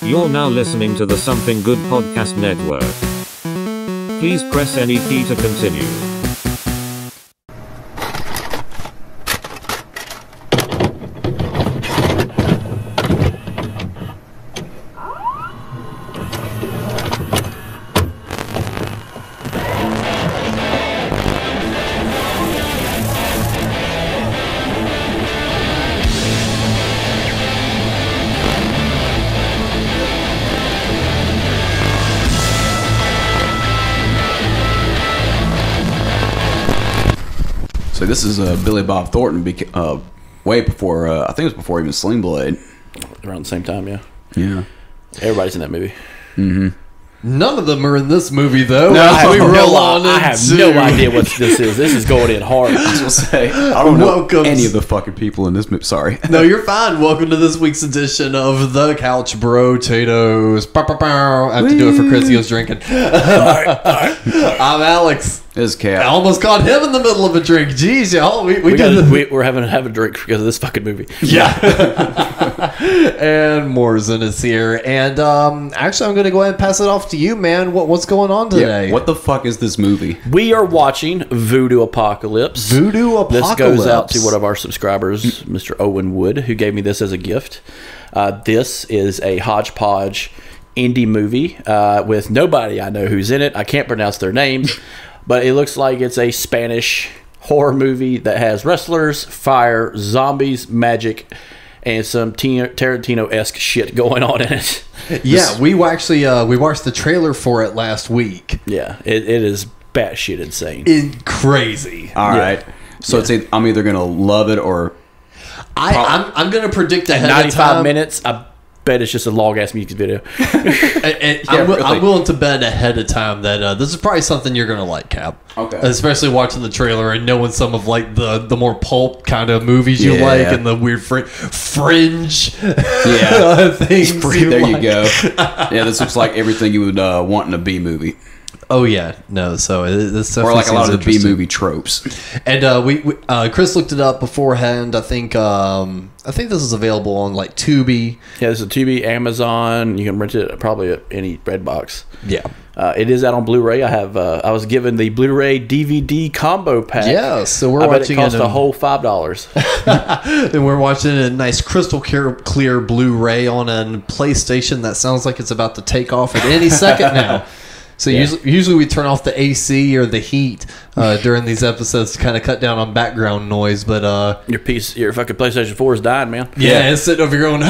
You're now listening to the Something Good Podcast Network. Please press any key to continue. So this is Billy Bob Thornton, way before, I think it was before even Sling Blade. Around the same time, yeah. Yeah. Everybody's in that movie. Mm-hmm. None of them are in this movie, though. No, I have no idea what this is. This is going in hard. I was going to say, I don't know any of the fucking people in this movie. Sorry. No, you're fine. Welcome to this week's edition of The Couch Potatoes. I have to do it for Chris. He was drinking. I'm Alex. This is Cat. I almost caught him in the middle of a drink. Jeez, y'all. We're having to have a drink because of this fucking movie. Yeah. And Morrison is here. And actually, I'm going to go ahead and pass it off to you, man. What's going on today? Yeah, what the fuck is this movie? We are watching Voodoo Apocalypse. Voodoo Apocalypse. This goes out to one of our subscribers, Mr. Owen Wood, who gave me this as a gift. This is a hodgepodge indie movie with nobody I know who's in it. I can't pronounce their names. But it looks like it's a Spanish horror movie that has wrestlers, fire, zombies, magic, and some Tarantino-esque shit going on in it. Yeah, we actually we watched the trailer for it last week. Yeah, it is batshit insane. Crazy. All right. So it's I'm either going to love it or... I'm going to predict ahead 95 of time. minutes, I bet it's just a long-ass music video. I'm willing to bet ahead of time that this is probably something you're going to like, Cap. Okay. Especially watching the trailer and knowing some of like the more pulp kind of movies you like and the weird fringe things. There you go. Yeah, this looks like everything you would want in a B movie. Oh yeah, no. So this or like a lot of the B movie tropes. And we Chris looked it up beforehand. I think this is available on like Tubi. Yeah, this is a Tubi, Amazon. You can rent it probably at any Redbox. Yeah. It is out on Blu-ray. I was given the Blu-ray DVD combo pack. Yeah, so we're watching it cost a whole $5. And we're watching a nice crystal clear Blu-ray on a PlayStation that sounds like it's about to take off at any second now. So usually we turn off the AC or the heat during these episodes to kind of cut down on background noise. But your fucking PlayStation 4 is dying, man. Yeah, it's sitting over here going,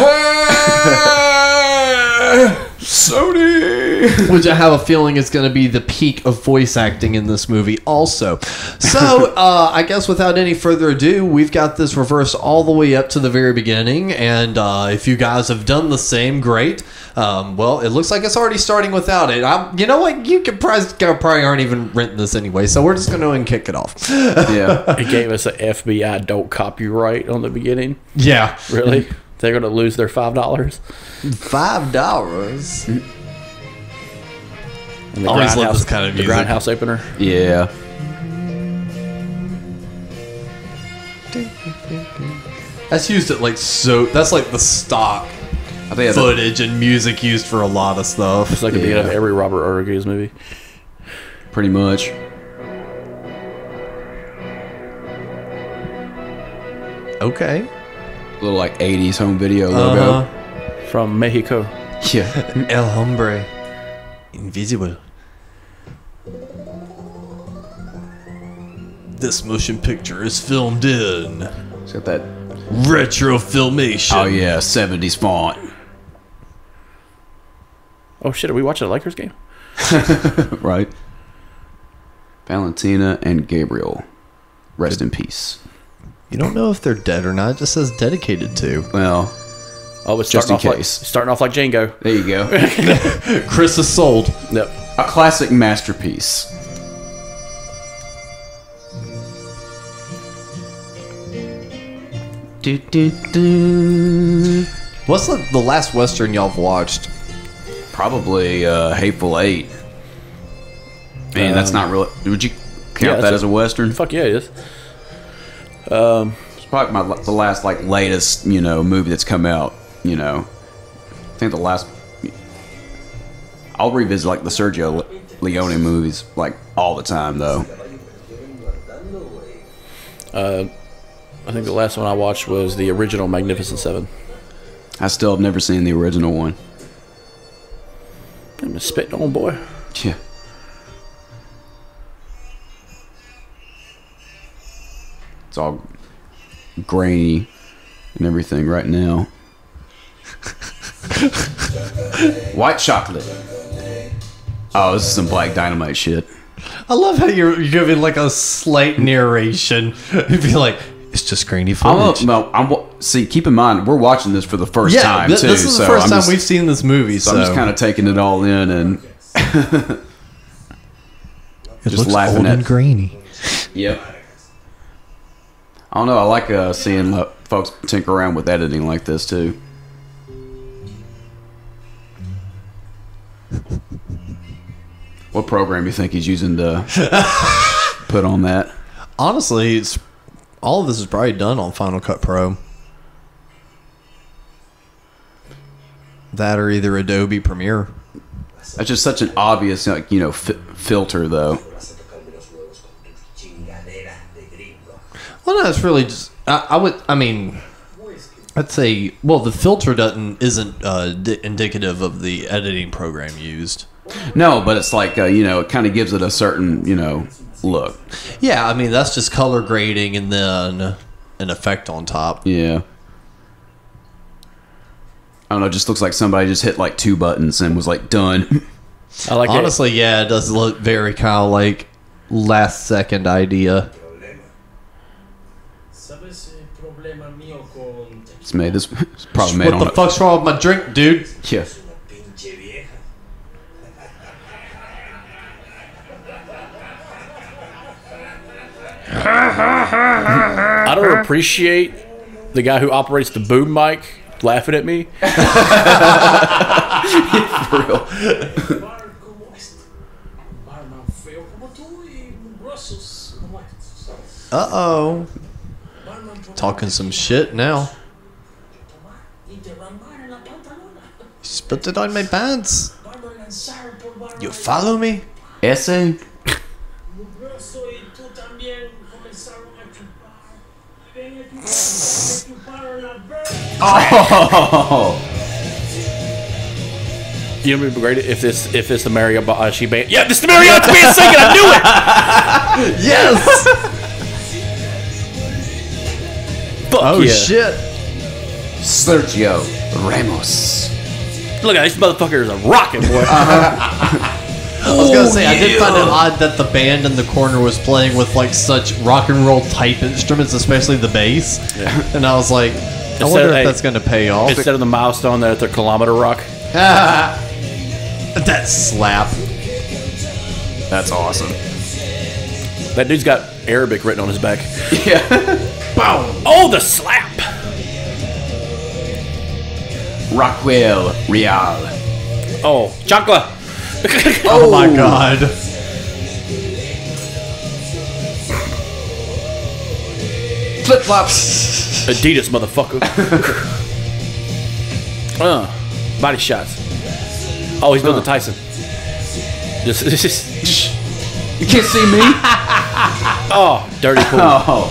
hey! Sony, which I have a feeling is going to be the peak of voice acting in this movie also. So I guess without any further ado, we've got this reversed all the way up to the very beginning, and if you guys have done the same, great. Well, it looks like it's already starting without it. You know what? You could probably aren't even renting this anyway, so we're just going to go and kick it off. Yeah. It gave us an FBI don't copyright on the beginning. Yeah. Really? They're going to lose their $5? $5? And the always love this kind of music. The Grindhouse opener. Yeah. That's used at like that's like the stock footage and music used for a lot of stuff. It's like the beginning of every Robert Rodriguez movie. Pretty much. Okay. Little like 80s home video logo. From Mexico. Yeah. El Hombre. Invisible. This motion picture is filmed in... It's got that... retro filmation. Oh yeah, 70s font. Oh shit, are we watching a Lakers game? Right. Valentina and Gabriel. Rest in peace. You don't know if they're dead or not. It just says dedicated to. Well... Oh, it's just in case. Starting off like Django. There you go. Chris is sold. Yep. A classic masterpiece. What's the last Western y'all have watched? Probably Hateful Eight. Man, that's not really... Would you count that as a Western? Fuck yeah, it is. It's probably the last latest movie that's come out. I think the last I'll revisit like the Sergio Leone movies like all the time though. I think the last one I watched was the original Magnificent Seven. I still have never seen the original one. I'm a spitting on boy. Yeah. It's all grainy and everything right now. White chocolate. Oh, this is some Black Dynamite shit. I love how you're giving like a slight narration. You'd be like, it's just grainy footage. See, keep in mind, we're watching this for the first time, too. This is the first time we've seen this movie, so I'm just kind of taking it all in and it just looks laughing old at and grainy. Yep. I don't know. I like seeing folks tinker around with editing like this, too. What program you think he's using to put on that? Honestly, all of this is probably done on Final Cut Pro. That or either Adobe Premiere. That's just such an obvious, like, filter, though. Well, no, it's really just I'd say, well, the filter isn't indicative of the editing program used. No, but it's like, it kind of gives it a certain, look. Yeah, I mean, that's just color grading and then an effect on top. Yeah. I don't know, it just looks like somebody just hit like 2 buttons and was like, done. I like Honestly, yeah, it does look very kind of like last second idea. It's made this. It's probably made What the fuck's wrong with my drink, dude? Yeah. I don't appreciate the guy who operates the boom mic laughing at me. For real. Uh-oh. Talking some shit now. Spit it on my pants. You follow me? Essay? Oh! You know what would be great if it's the mariachi band. Yeah, this is the mariachi band singing. I knew it. Yes. Fuck Oh yeah. shit. Sergio Ramos. Look at this motherfucker is a rockin' boy. I was gonna say, I did find it odd that the band in the corner was playing with like such rock and roll type instruments, especially the bass. Yeah. And I was like, I wonder if that's gonna pay off. Instead of the milestone, they're at the kilometer rock. That slap. That's awesome. That dude's got Arabic written on his back. Yeah. Boom! Oh, the slap! Rockwell Real. Oh, chocolate! Oh my god. Flip flops. Adidas, motherfucker. Body shots. Oh, he's doing the Tyson. Just You can't see me. oh, dirty pool. Oh.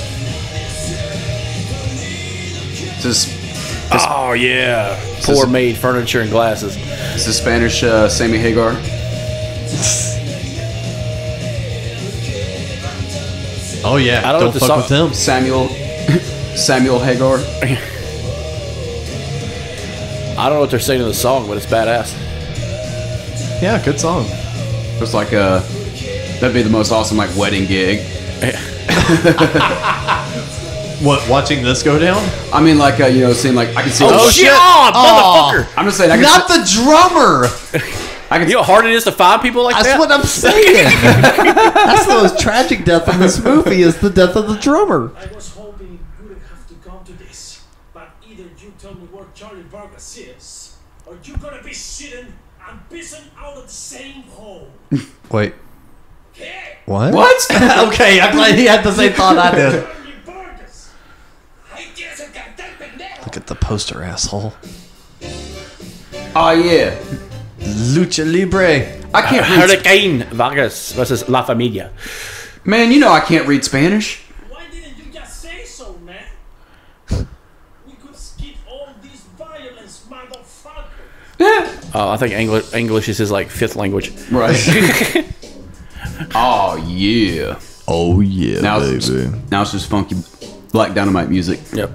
This Oh yeah, poor made furniture and glasses. is the Spanish Sammy Hagar. Oh yeah, I don't know what the fuck song- with him. Samuel Hagar. I don't know what they're saying in the song, but it's badass. Yeah, good song. It's like that'd be the most awesome like wedding gig. What, watching this go down? I mean, like seeing like I can see. Oh shit! Oh, motherfucker! I'm just saying. I can Not the drummer! You know how hard it is to find people like That's that? what I'm saying. That's the most tragic death in this movie is the death of the drummer. I was hoping you wouldn't have to come to this, but either you tell me where Charlie Vargas is, or you're gonna be shitting and pissing out of the same hole. Wait. Okay? What? What? Okay, I'm glad he had the same thought I did. Charlie Vargas. Ahí tienes el cartel, pendejo. Look at the poster, asshole. Oh yeah. Lucha Libre. I can't read. Hurricane Vargas versus La Familia. Man, you know I can't read Spanish. Why didn't you just say so, man? We could skip all this violence, motherfucker. Oh, I think English is his like 5th language. Right. Oh yeah. Oh yeah, Now baby. It's just funky Black Dynamite music. Yep.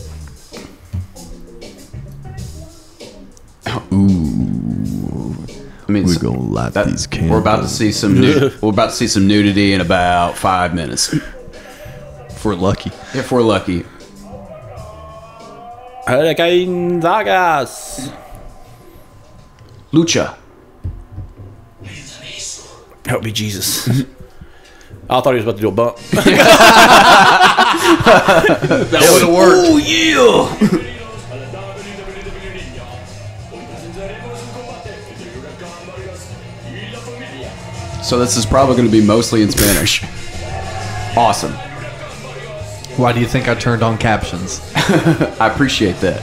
I mean, We're gonna light these candles. we're about to see some nudity in about 5 minutes. If we're lucky. If we're lucky. Hurricane Vargas. Lucha. Help me, Jesus. I thought he was about to do a bump. That would have worked. Oh yeah. So this is probably going to be mostly in Spanish. Awesome. Why do you think I turned on captions? I appreciate that.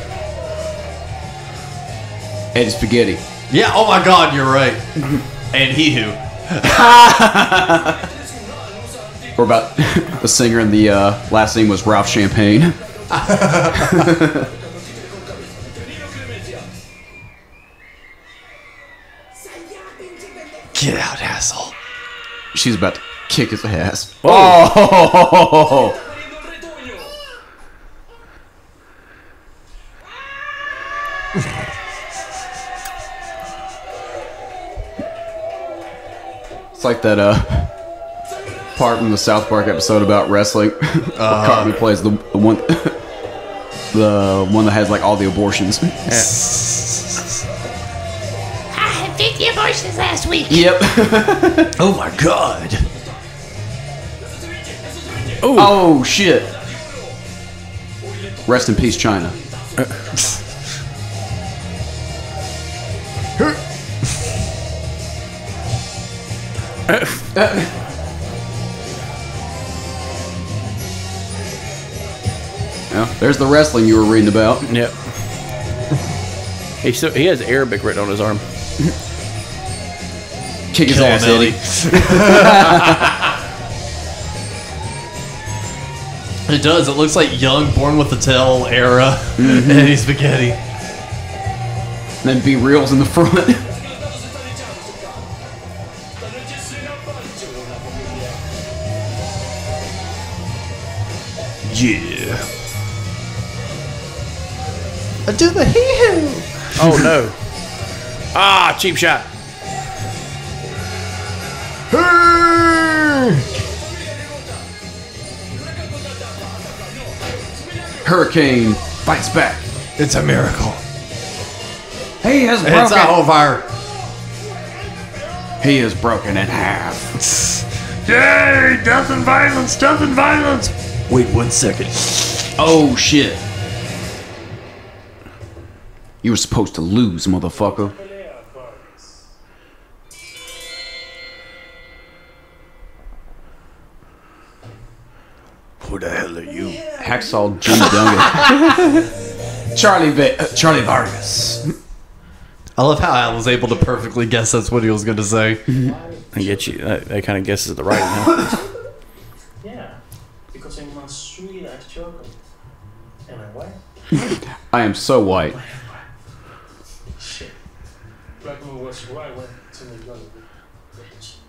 Eddie Spaghetti. Yeah, oh my god, you're right. And he who. Or about the singer and the last name was Ralph Champagne. Get out, asshole. She's about to kick his ass. Oh! It's like that part in the South Park episode about wrestling. Where Cartman plays the one that has like all the abortions. I had 50 abortions last week. Yep. Oh my god. Oh shit. Rest in peace, China. Yeah, there's the wrestling you were reading about. Yep. He has Arabic written on his arm. Kick his Kill ass, him, Eddie. It does. It looks like young, born with the tail era. Eddie Spaghetti. And then Be Real's in the front. Yeah. I do the hee-hoo. Oh no. Ah, cheap shot. Hurricane fights back. It's a miracle. He is It's over. He is broken in half. Yay! Death and violence! Death and violence! Wait 1 second. Oh shit. You were supposed to lose, motherfucker. Who the hell are you? Hacksaw Jimmy Duggan. Charlie Vargas. I love how I was able to perfectly guess that's what he was going to say. I get you. That kind of guesses the right now. Yeah, because I'm as sweet as chocolate. Am I white? I am so white. Shit. Blackmoor was right when to me got it. Bitch.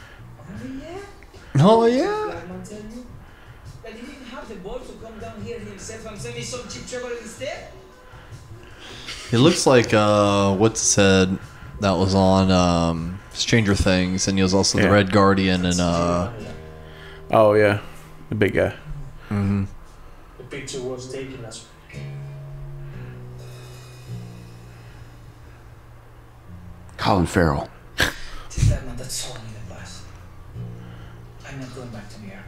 Oh, yeah? Blackman tell you that he didn't have the balls to come down here himself and send me some cheap chocolate instead? It looks like, what's said that was on Stranger Things, and he was also the Yeah. Red Guardian and Oh yeah, the big guy. The picture was taken last week. Colin Farrell. Tis that man that saw me in the past. I'm not going back to New York.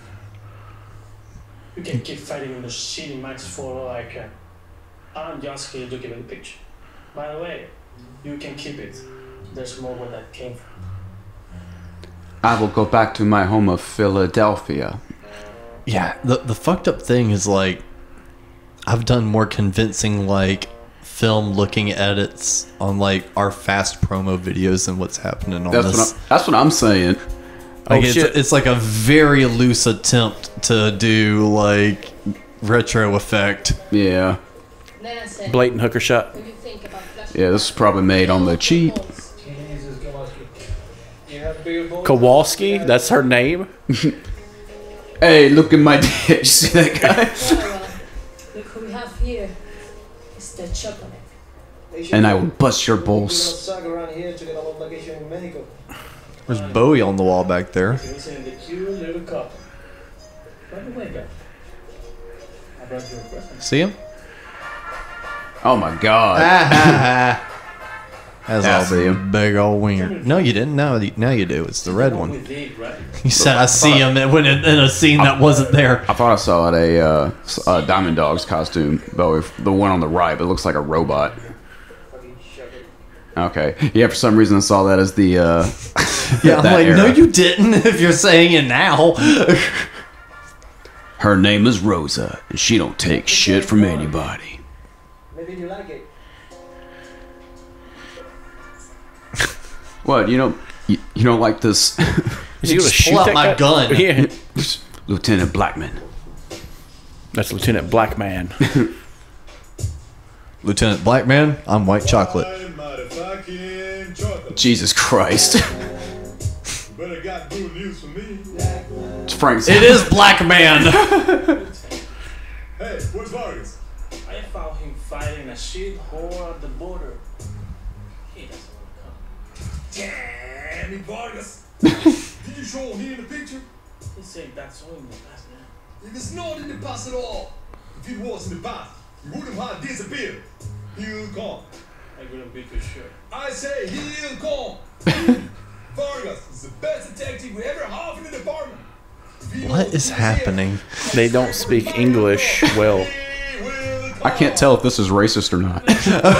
You can keep fighting in the shitty max for all I can. I'm just here to give it a picture. By the way, you can keep it. There's more where that came from. I will go back to my home of Philadelphia. yeah, the fucked up thing is like I've done more convincing like film looking edits on like our fast promo videos and what's happening on this. That's what I'm saying. Like Oh, shit. it's like a very loose attempt to do like retro effect. Yeah. Blatant hooker shot. Yeah, this is probably made on the cheap. Kowalski, that's her name. Hey, look at my dick. You see that guy? Look who we have here. It's the chocolate. And I will bust your balls. There's Bowie on the wall back there. See him? Oh my god. That's Yeah, I all see him. big old wiener. No, you didn't. Now you do. It's the red one. You said I see him when in a scene that wasn't there. I thought I saw it a Diamond Dogs costume, Bowie, the one on the right, but it looks like a robot. Okay. Yeah, for some reason I saw that as the Yeah, I'm that like, era. no, you didn't. If you're saying it now. Her name is Rosa, and she don't take shit from anybody. Maybe you like it. What, you don't like this? Is he gonna shoot pull out that my guy? gun. Yeah. Lieutenant Blackman. That's Lieutenant Blackman. Lieutenant Blackman, I'm white chocolate. Jesus Christ. But I got good news for me. It's Frank's. It is Blackman. Hey, where's Vargas? I found him fighting a shit whore at the border. He doesn't want to come. Damn it, Vargas. Did you show him here in the picture? He said that's all in the past now. It is not in the past at all. If it was in the past, he wouldn't have disappeared. He'll come. I wouldn't be too sure. I say he'll come. Vargas is the best detective we ever have in the department. If he What knows is who's happening? They don't speak English well. here, he will come. I can't tell if this is racist or not.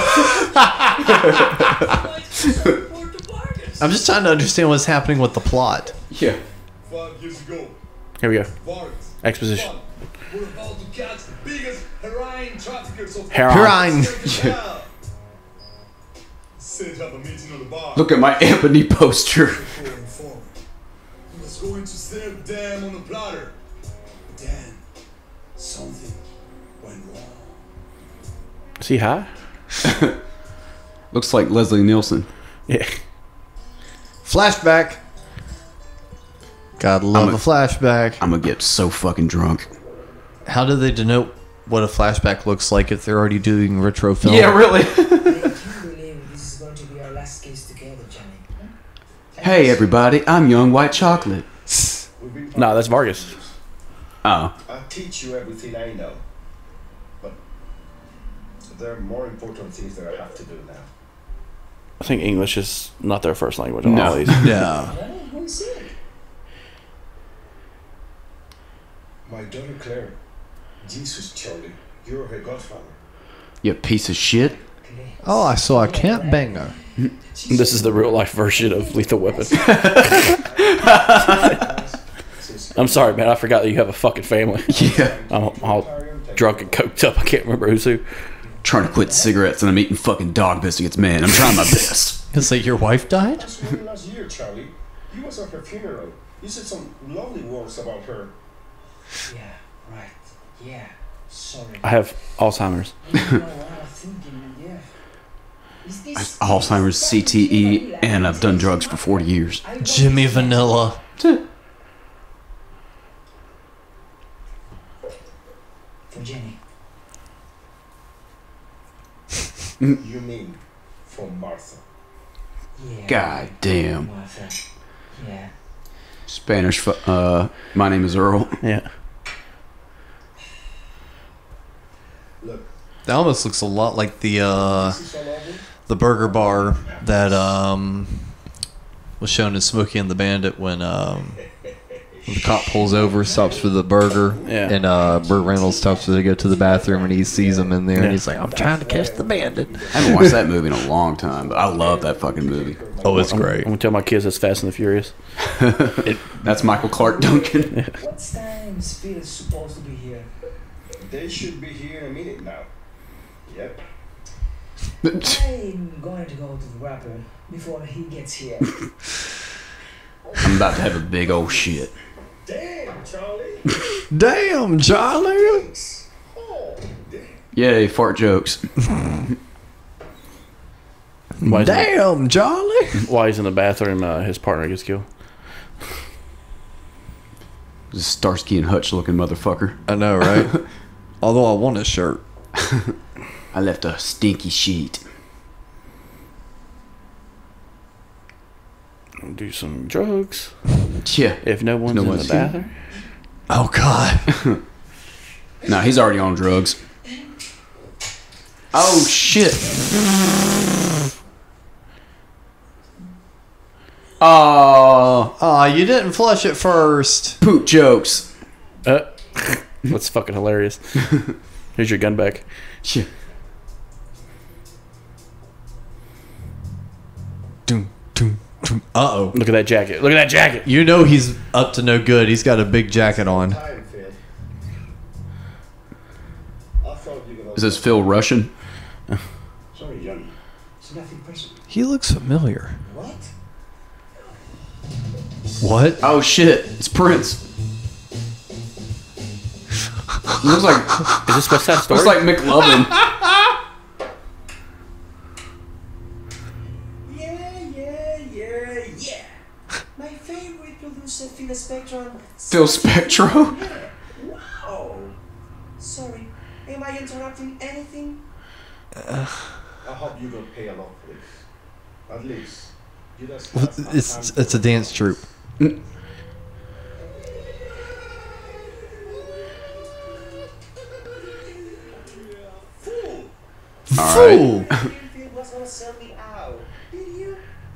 I'm just trying to understand what's happening with the plot. Yeah. 5 years ago, Here we go. Vargas. Exposition. We're about to catch the biggest heroin traffickers of Heroin. Heroin. Set up a meeting on the bar. Look at my ebony poster. He was going to serve them on a platter. Then something went wrong. Is he high? Looks like Leslie Nielsen. Yeah. Flashback. Gotta love a flashback. I'm gonna get so fucking drunk. How do they denote what a flashback looks like if they're already doing retro film? Yeah, really. I can't believe this is going to be our last case together, Johnny. Hey, everybody, I'm young white chocolate. No, that's Vargas. Oh. I'll teach you everything I know. But there are more important things that I have to do now. I think English is not their first language on No. all these. Yeah. Johnny, who is it? My daughter Claire. Jesus, Charlie. You're her godfather. You piece of shit. Oh, so I can't bang her. This is the real life version of Lethal Weapon. I'm sorry, man. I forgot that you have a fucking family. Yeah. I'm all drunk and coked up. I can't remember who's who. Trying to quit cigarettes and I'm eating fucking dog biscuits, man. I'm trying my best. It's like your wife died? Just only last year, Charlie. You was at her funeral. You said some lovely words about her. Yeah, right. Yeah, sorry. I have Alzheimer's. You know what I'm thinking, yeah. Is this Alzheimer's, CTE, and I've done drugs for 40 years. Jimmy Vanilla. For Jenny. You mean for Martha? Yeah. God damn. Martha. Yeah. Spanish, my name is Earl. Yeah. Look, That almost looks a lot like this is all over. the burger bar that was shown in Smokey and the Bandit when the cop pulls over, stops for the burger, Yeah. and Burt Reynolds stops to go to the bathroom, and he sees him in there, Yeah. and he's like, "I'm trying to catch the bandit." I haven't watched that movie in a long time, but I love that fucking movie. Oh, it's I'm great. gonna tell my kids it's Fast and the Furious. That's Michael Clark Duncan. What time is Phil supposed to be here? They should be here in a minute now. Yep. I'm going to go to the rapper before he gets here. I'm about to have a big old shit. Damn, Charlie. Damn, Charlie. Oh, damn. Yay, fart jokes. Damn, Charlie. While he's in the bathroom, his partner gets killed. This Starsky and Hutch looking motherfucker. I know, right? Although I want a shirt. I left a stinky sheet. Do some drugs. Yeah. If no one's in the bathroom. Oh, God. Nah, he's already on drugs. Oh, shit. Oh, you didn't flush it first. Poop jokes. That's fucking hilarious. Here's your gun back. Yeah. Doom, doom, doom. Uh-oh. Look at that jacket. Look at that jacket. You know he's up to no good. He's got a big jacket on. Time, Phil. I thought you were Is this Phil Russian? Sorry, Johnny. It's nothing personal. He looks familiar. What? What? Oh, shit. It's Prince. Looks like Is this West Side Story? looks like McLovin. Yeah. My favorite producer, Phil Spectrum. Phil Spectro. Wow. Sorry, am I interrupting anything? I hope you don't pay a lot for this. At least. You just Well, have some time It's a dance troupe. Fool! Phil was gonna sell me out. Did you?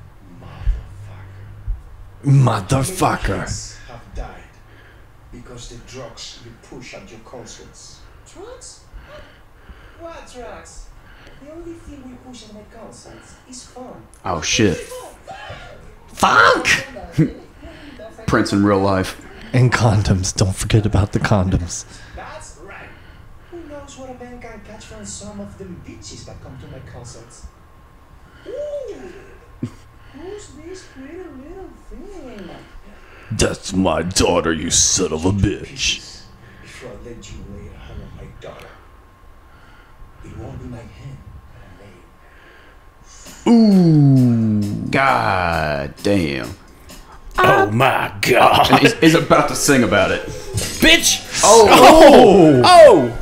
Motherfucker. have died because the drugs you push at your concerts. Drugs? What drugs? The only thing we push at my concerts is fun. Oh, shit. Funk! Prince in real life. And condoms. Don't forget about the condoms. That's right. Who knows what a man can catch from some of them bitches that come to my concerts? Ooh, who's this pretty little thing? That's my daughter, you son of a bitch. Before I let you lay a hand on my daughter. It won't be my hand, but a name. Ooh. God damn. Oh my god. And he's about to sing about it. Bitch! Oh! Oh!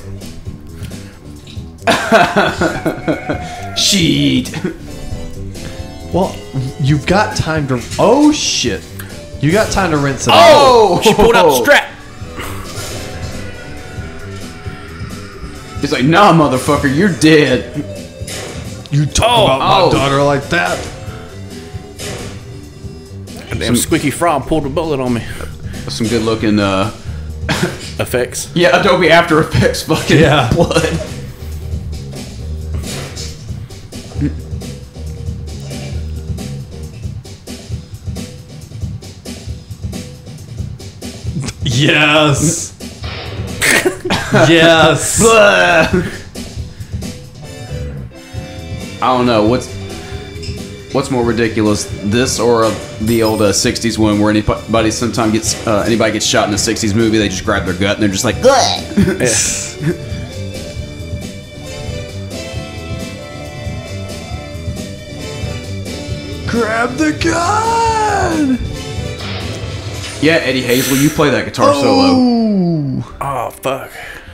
Sheet. Well, you've got time to... Oh, shit. You got time to rinse it out. Oh! She pulled out the strap. He's like, nah, motherfucker, you're dead. You talk about my daughter like that. Damn Squeaky Frog pulled a bullet on me. Some good looking, Effects. yeah, Adobe After Effects fucking Yeah. blood. Yes. Yes. I don't know what's more ridiculous, this or the old '60s one where anybody gets shot in a '60s movie, they just grab their gut and they're just like, Grab the gun. yeah, Eddie Hazel, you play that guitar solo. Oh fuck.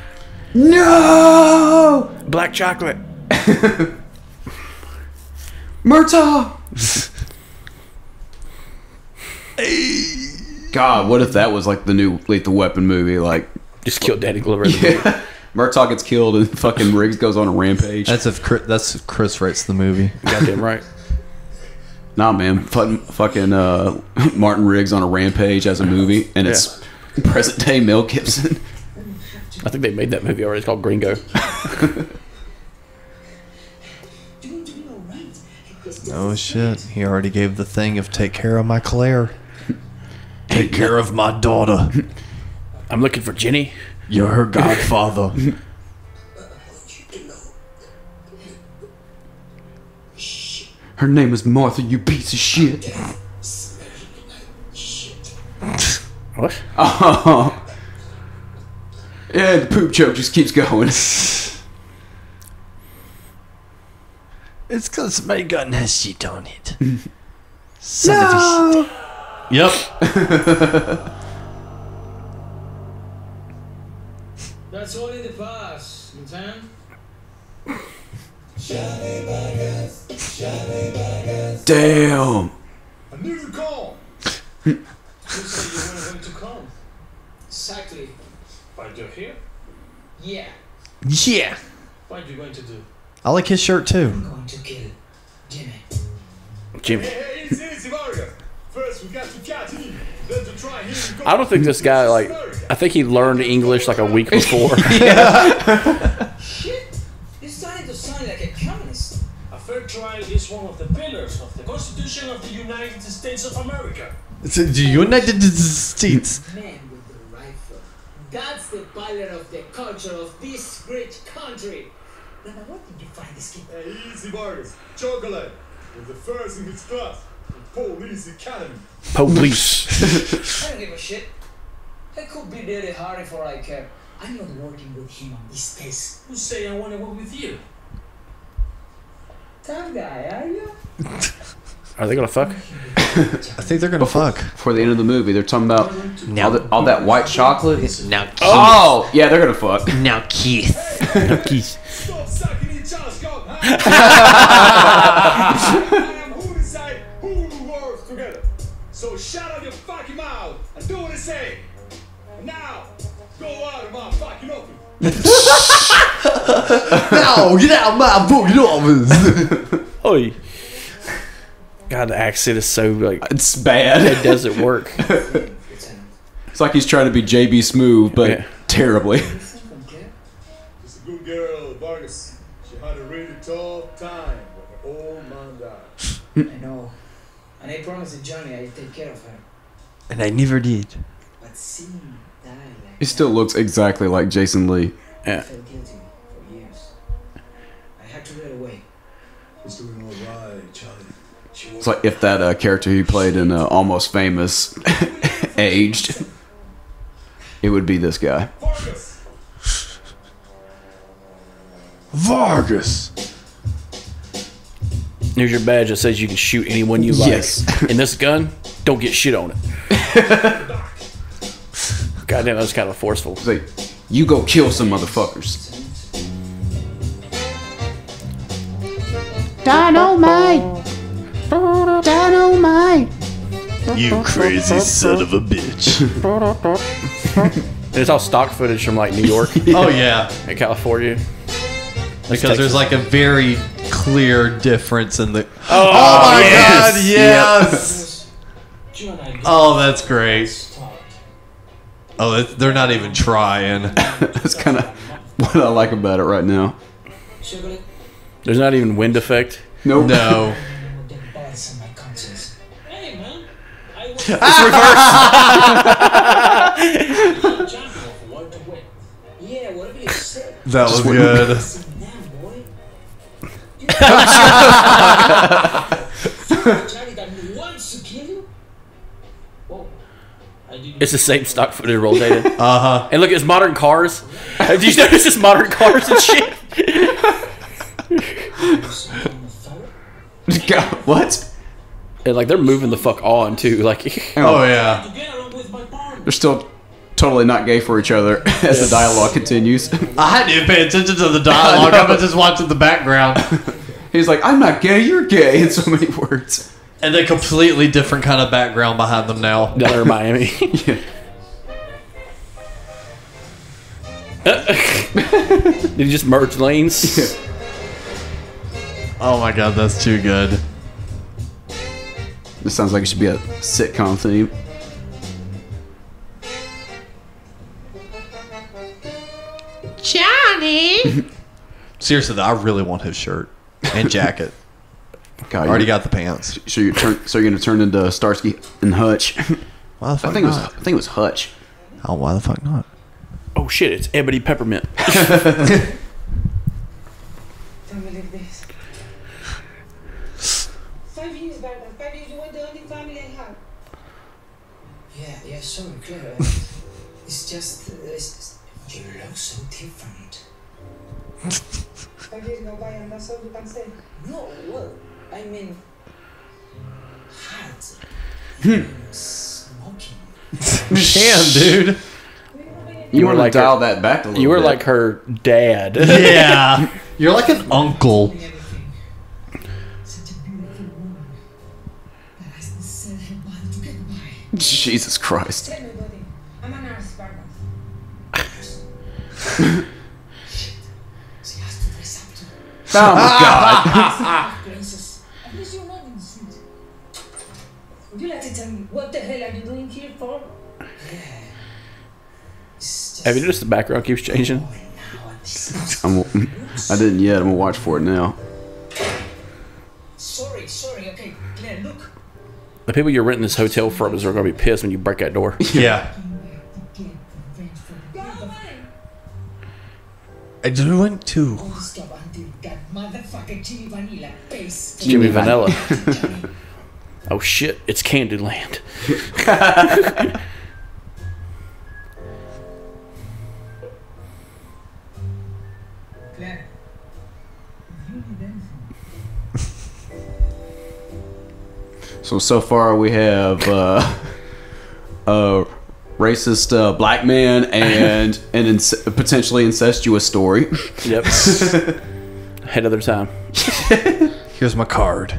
No, Black chocolate. Murtaugh. God, what if that was like the new Lethal Weapon movie? Like, Just killed Danny Glover. yeah, Murtaugh gets killed and fucking Riggs goes on a rampage. That's if Chris writes the movie. Goddamn right. Nah, man, fucking Martin Riggs on a rampage as a movie, and it's present day Mel Gibson. I think they made that movie already. It's called Gringo. Oh shit! He already gave the thing of take care of my Claire. Take care of my daughter. I'm looking for Jenny. You're her godfather. Her name is Martha, you piece of shit. What? Oh. Yeah, the poop joke just keeps going. It's because my gun has shit on it. Son of a shit. Yep. That's all in the past, Lieutenant. Damn. I knew you call. You said you weren't going to come. Exactly. But you're here? Yeah. Yeah. What are you going to do? I like his shirt too. I'm going to kill Jimmy. Jimmy. Hey, easy, Vargas. First, we got to catch him. Then to try him. I don't think this guy, like, I think he learned English like a week before. Shit! You're starting to sound like a communist. A fair trial is one of the pillars of the Constitution of the United States of America. It's the United States. Man with the rifle. That's the pillar of the culture of this great country. Now, what did you find this kid? Hey, easy, Vargas. Chocolate was the first in his class in Police Academy. Police. I don't give a shit. I could be Daddy Hardy for I care. I'm not working with him on this test. You say I want to work with you. Tough guy, are you? Are they gonna fuck? I think they're gonna fuck. Before the end of the movie, they're talking about all that white chocolate. Now, Oh, yeah, they're gonna fuck. now, Keith. Stop sucking each other's cock, huh? I am who decide who works together. So shut up your fucking mouth and do what I say. And now, go out of my fucking office. No, get out of my fucking office. Oi. God, the accent is so, like, It's bad. it doesn't work. It's like he's trying to be JB Smooth, but Yeah. terribly. She's a good girl, Vargas. She had a really tough time when her old man died. I know. And I promised Johnny I'd take care of her. And I never did. But seeing die like He still looks exactly like Jason Lee. I felt guilty for years. I had to get away. She's doing all right, Charlie. She It's like if that character he played in Almost Famous aged, it would be this guy. Vargas! Vargas. Here's your badge that says you can shoot anyone you like. Yes. And this gun, don't get shit on it. Goddamn, that was kind of forceful. It's like, you go kill some motherfuckers. Dynamite! Dynamite! You crazy son of a bitch. It's all stock footage from, like, New York Oh, yeah. and California. Because there's like a very clear difference in the. Oh, my yes. god, yes! You and I Oh, that's great. start. Oh, they're not even trying. That's kind of what I like about it right now. Chocolate, There's not even wind effect. Nope. No. the bodies on my conscience. Hey, man. I was It's reversed. champion of World to Win. Yeah, whatever you say. That was good. Listen now, boy. Charlie that wants to kill you? Whoa. I didn't It's the same stock footage rotated. Uh huh. And look, it's modern cars. Did you notice it's modern cars and shit? God, what? And, like, they're moving the fuck on, too. Like, Oh, yeah. to get along with my partner. They're still totally not gay for each other as the dialogue continues. I hadn't even paid attention to the dialogue. I was just watching the background. He's like, I'm not gay, you're gay, in so many words. And a completely different kind of background behind them now. down there in Miami. Did you just merge lanes? Oh my god, that's too good. This sounds like it should be a sitcom theme. Johnny! Seriously, though, I really want his shirt and jacket. God, Already got the pants. So you're gonna turn into Starsky and Hutch. Why the fuck I think not? it was Hutch. Oh, why the fuck not? Oh shit, it's Ebony Peppermint. Don't believe this. 5 years back. 5 years you were the only family I had. Yeah, sorry, Claire. It's just you look so different. 5 years go by and that's all you can say. No, well, I mean, hot, smoking. Damn, dude. You want to like dial that back a little bit. You were like her dad. Yeah. You're like an uncle. Such a beautiful woman that has to sell her body to get by. Jesus Christ. Tell me, buddy. I'm a nurse, Barbara. Shit. She has to dress up too. Oh my God. Princess. At least you're not in suit. Would you like to tell me what the hell are you doing here for? Yeah. It's just Have you noticed the background keeps changing? now I didn't yet. I'm gonna watch for it now. Sorry. Okay, Claire, look. The people you're renting this hotel from is are going to be pissed when you break that door. Yeah. I just went to. All this job until that motherfucker Jimmy Vanilla pays. Jimmy Vanilla. Oh shit, it's Candyland. Claire, you need anything. So far we have a racist black man and an potentially incestuous story. Yep. Ahead of their time. Here's my card.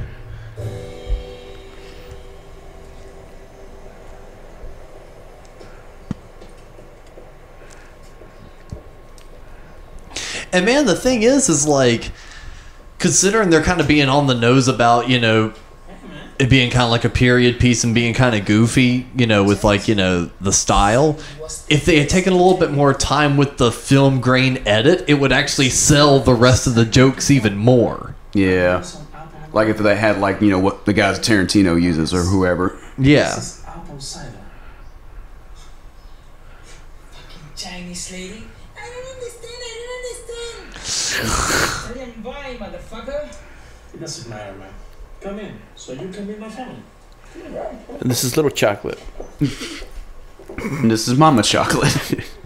And man, the thing is like, considering they're kind of being on the nose about, you know, it being kind of like a period piece and being kind of goofy, you know, with like, you know, the style. If they had taken a little bit more time with the film grain edit, it would actually sell the rest of the jokes even more. Yeah. Like if they had like, you know, what the guys Tarantino uses or whoever. Yeah. This is apple cider. Fucking Chinese lady. I don't understand. I am buying, motherfucker. It doesn't matter, man. Come in, so you can be my family. And this is little chocolate. And this is Mama Chocolate.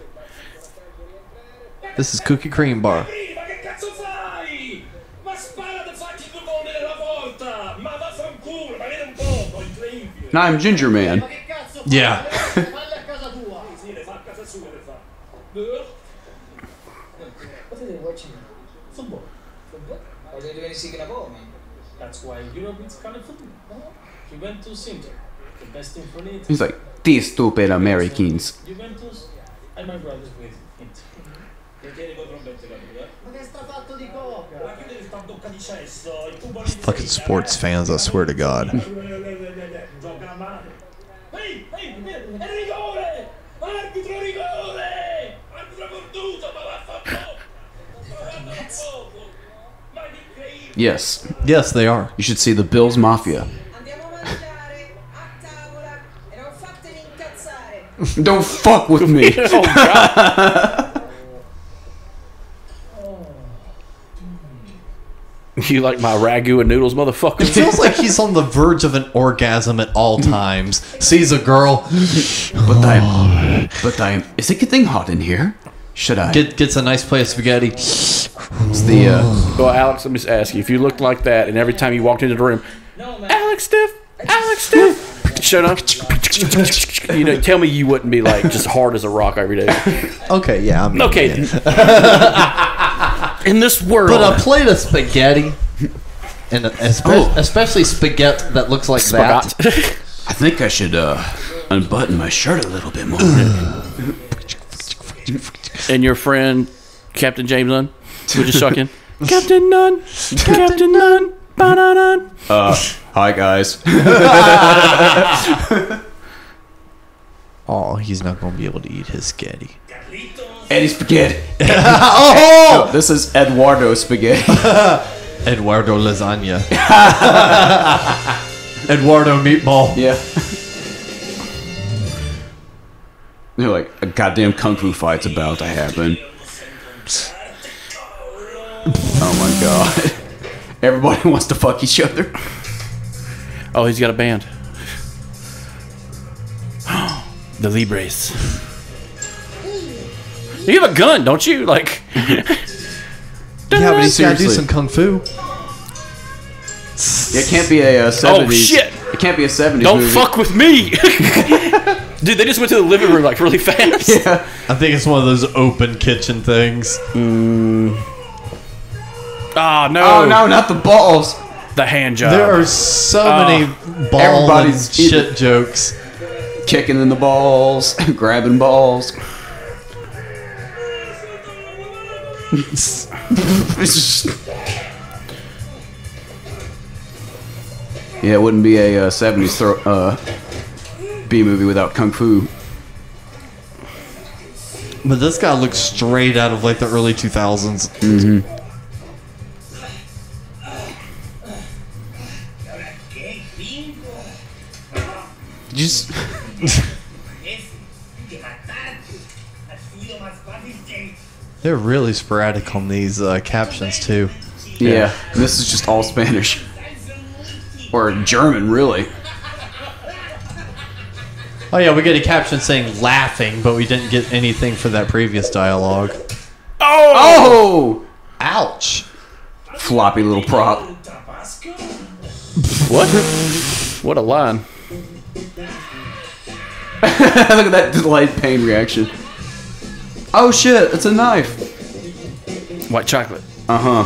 This is Cookie Cream Bar. Ma che cazzo fai? Ma spara the fucking limone alla volta! Ma vaffanculo, ma vedi un po', incredibile! Now I'm Ginger Man. Yeah. Sì, le fa a casa sua, le fa. What are they watching? Football. Football? Are they doing seeking a ball, man? That's why Europe is kind of football. Juventus Inter. The best team for it. He's like, these stupid Americans. Juventus, and my brothers with Inter. Che tieni contro un bettegato, Ma che sta fatto di coca? Ma che devi sta bocca di cesso? Il tubo Fucking sports fans, I swear to God. Gioca la mano. Ehi, è rigore! Arbitro rigore! Arbitro perduto, ma vaffanculo! Ma incredibile! Yes. Yes, they are. You should see the Bills Mafia. Andiamo a mangiare a tavola e non fatemi incazzare. Don't fuck with me. Oh god. You like my ragu and noodles, motherfucker? It feels like he's on the verge of an orgasm at all times. Sees a girl. But I'm. Is it getting hot in here? Should I? Gets a nice plate of spaghetti. It's the. Well, Alex, let me just ask you. If you looked like that, and every time you walked into the room, Alex Stiff, shut up. You know, tell me you wouldn't be like just hard as a rock every day. Okay, yeah. I'm Okay. In this world, But a plate of spaghetti, and especially spaghetti that looks like that. I think I should unbutton my shirt a little bit more. And your friend Captain James Nunn, we're just talking. Captain Nunn, Captain Nunn, ba-da-dun. Hi guys. Oh, he's not going to be able to eat his spaghetti. Eddie Spaghetti. Oh! No, this is Eduardo Spaghetti. Eduardo lasagna. Eduardo meatball. Yeah. They're like a goddamn kung fu fight's about to happen. Oh my god. Everybody wants to fuck each other. Oh, he's got a band. The Libres. You have a gun, don't you? Like. Yeah, but he's got to do Seriously. some kung fu. It can't be a 70s. Oh shit! It can't be a 70s Don't movie. fuck with me, dude. They just went to the living room like really fast. Yeah. I think it's one of those open kitchen things. Ah, no. Oh no, not the balls. The hand job. There are so many ball and Everybody's shit jokes. Kicking in the balls, grabbing balls. It's just- yeah, it wouldn't be a 70s B movie without kung fu. But this guy looks straight out of like the early 2000s. Just They're really sporadic on these captions too. yeah, this is just all Spanish or German, really. Oh yeah, we get a caption saying laughing, but we didn't get anything for that previous dialogue. Oh, Ouch. floppy little prop. What? What a line. Look at that delayed pain reaction. Oh shit, it's a knife. White chocolate. Uh-huh.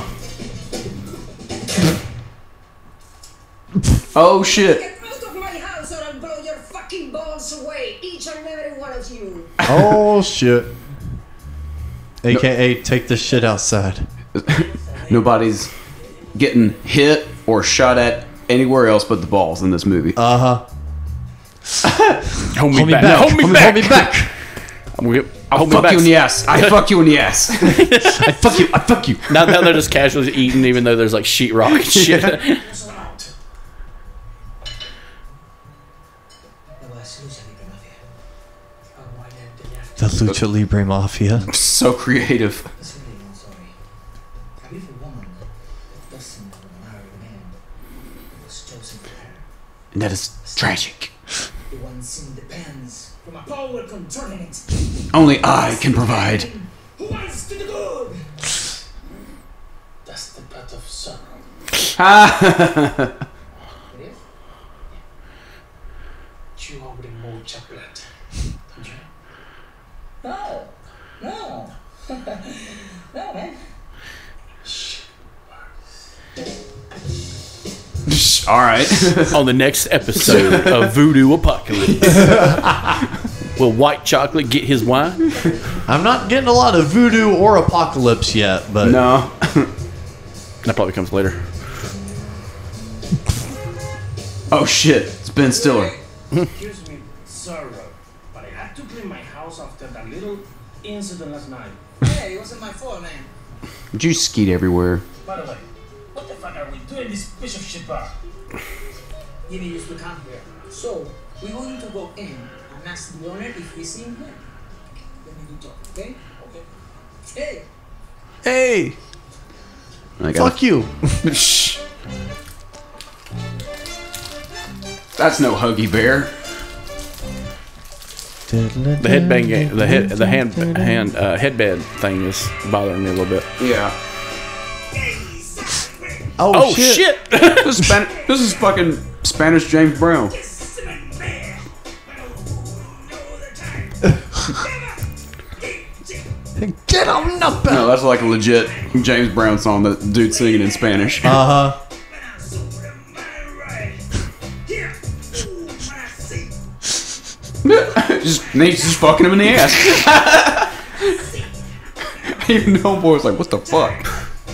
Oh shit. Get out of my house or I'll blow your fucking balls away, each and every one of you. Oh shit. AKA take this shit outside. Nobody's getting hit or shot at anywhere else but the balls in this movie. Uh-huh. Hold me Hold me back. back. Hold me back. Hold me back. I'll fuck you in the ass. I fuck you in the ass. I fuck you. I fuck you. Now they're just casually eating, even though there's like sheetrock and shit. The Lucha Libre Mafia. So creative. Have you a woman that doesn't marry a man who was chosen for her? And that is tragic. The one sin depends from a power controlling it. Only I can provide. Who wants to do good? That's the path of sorrow. It is? You already more chocolate, don't you? No. No. No, man. All right. On the next episode of Voodoo Apocalypse, will White Chocolate get his wine? I'm not getting a lot of voodoo or apocalypse yet, but No. That probably comes later. Oh shit. It's Ben Stiller. Excuse me, sorrow, but I had to clean my house after that little incident last night. Hey, it wasn't my fault, man. Did you skeet everywhere? By the way, what the fuck are we doing in this piece of shit bar? Jimmy used to come here. So, we're going to go in and ask the owner if we see him here. Then we talk, okay? Okay. Hey! hey, I got fuck you. Shh. That's no Huggy Bear. The headbang game, the headband thing is bothering me a little bit. Yeah. Oh, Oh shit! This is fucking Spanish James Brown. Get on up. No, that's like a legit James Brown song that dude's singing in Spanish. Uh-huh. He's just fucking him in the ass. Even though boy's like, what the fuck?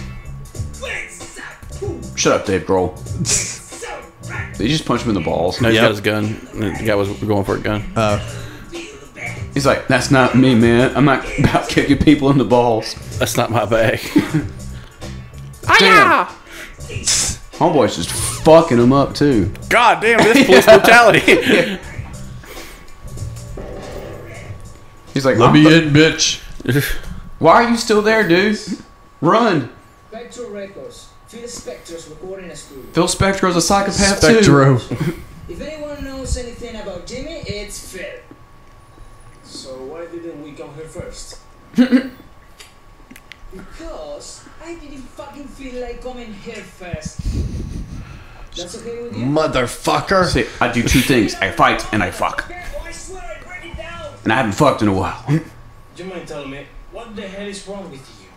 Shut up, Dave Grohl. Did he just punch him in the balls? No, he's Yep. got his gun. The guy was going for a gun. He's like, that's not me, man. I'm not about kicking people in the balls. That's not my bag. Damn. Homeboy's just fucking him up, too. God damn, this police brutality. He's like, Let me in, bitch. why are you still there, dude? Run. Back to records. Phil Spector's recording a studio. Phil Spector's a psychopath Spectro. If anyone knows anything about Jimmy, it's Phil. So why didn't we come here first? Because I didn't fucking feel like coming here first. That's okay with you? Motherfucker. See, I do two things. I fight and I fuck. Oh, I swear I break it down. And I haven't fucked in a while. Do you mind telling me what the hell is wrong with you?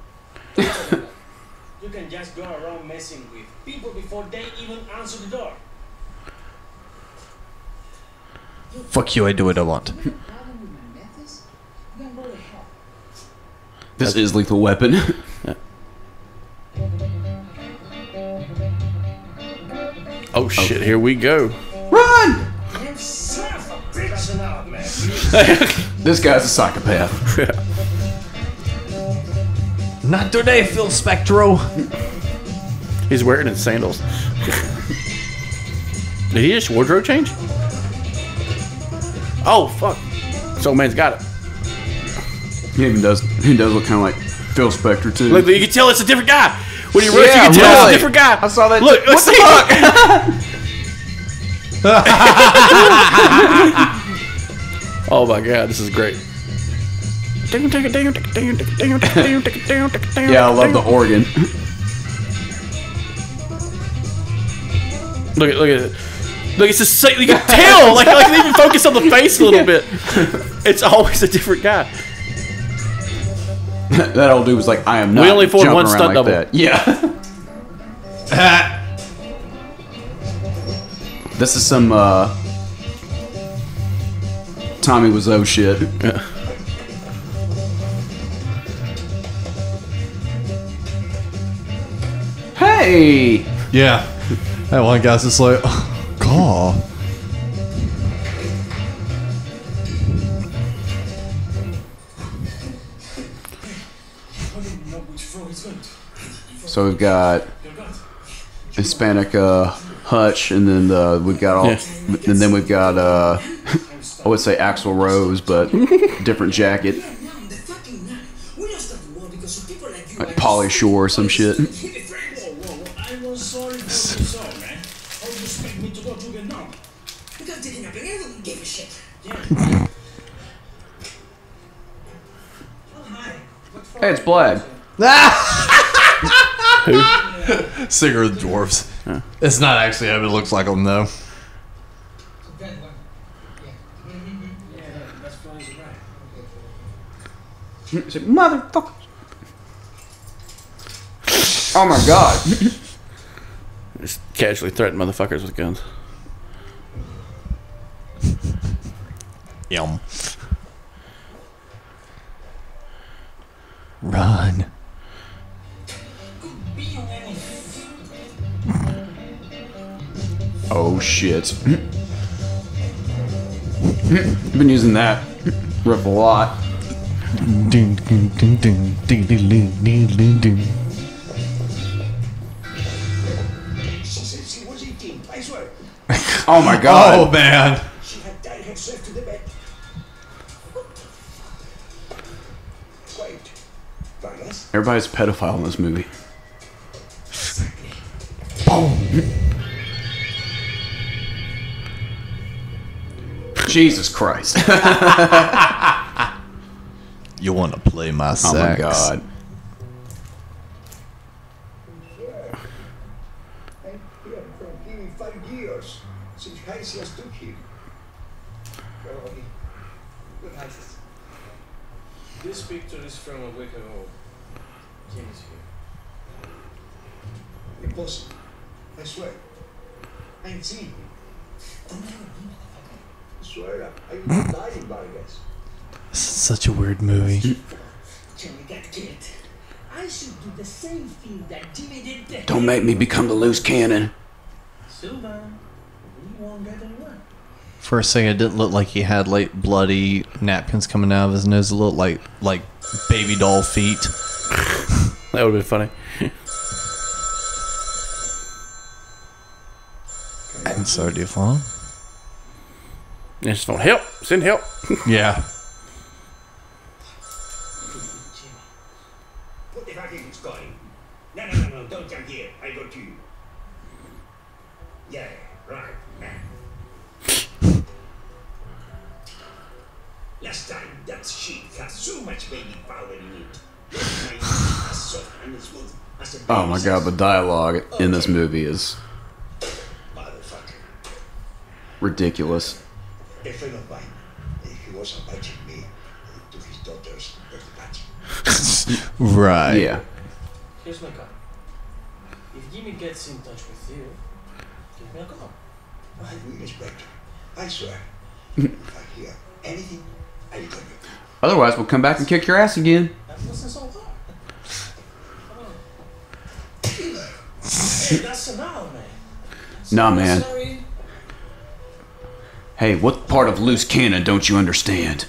You can just go around messing with people before they even answer the door. Fuck you, I do what I want. This is Lethal Weapon. Oh shit, here we go. Run! You son of a bitch! Out, man. This guy's a psychopath. Not today, Phil Spectro. He's wearing his sandals. Did he just wardrobe change? Oh fuck! So man's got it. He does look kind of like Phil Spector too. Look, you can tell it's a different guy. When he runs, Yeah, you can tell it's really. a different guy. I saw that. Look, What the fuck? Oh my god, this is great. Yeah, I love the organ. Look at it. Look, it's just you can tell. Like they even focus on the face a little bit. It's always a different guy. That old dude was like, I am not. We only afford jumping one around stunt like double. that. Yeah. This is some Tommy Wiseau shit. Hey! Yeah. That one guy's just like, oh, God. I don't know which floor he's going to. So we've got Hispanic Hutch, and then we've got all, and then we've got I would say Axl Rose, but different jacket, like Pauly Shore or some shit. Whoa, I was sorry for this all, man. How do you expect me to go to Vietnam? Because they didn't bring anyone give a shit. Yeah. Hey, it's Blad. Singer of the Dwarves. It's not actually him, it looks like him though. Yeah, that's probably right. Motherfucker! Oh my god! Just casually threaten motherfuckers with guns. Yum. Run. Oh shit! I've been using that riff a lot. Ding, ding, ding, ding, ding, ding, ding, ding, ding. She said she was 18, I swear. Oh my god! Oh man. She had tied herself to the bed. Wait. Vargas? Everybody's a pedophile in this movie. Jesus Christ! You want to play my sax? Oh my god! I'm here for nearly 5 years since Heinsius took him. Good night. This picture is from a week ago. Jimmy's here. Impossible. I swear. I'm seeing him. I swear, I'm not lying, Vargas. Such a weird movie. Jimmy got killed. I should do the same thing that Jimmy did to Don't him. make me become the loose cannon. Still down. We won't get anyone. For a second, it didn't look like he had like bloody napkins coming out of his nose. It looked like baby doll feet. That would have been funny. And so do you phone? And his phone, help, send help. Yeah. What the fuck is going? No, don't jump here. Yeah, right. Last time that shit had so much baby powder in it. This time as soft and smooth as a Oh my baby's god, the ass. dialogue in this movie is Motherfucker. ridiculous. A friend of mine, he was inviting me to his daughter's birthday party. Right. Yeah. Here's my card. If Jimmy gets in touch with you, give me a call. I will respect her. I swear. If I hear anything, I will tell you. Otherwise, we'll come back and kick your ass again. That wasn't so hard. Come on. Hey, that's a now, man. Nah, man. Sorry. Hey, what part of loose cannon don't you understand?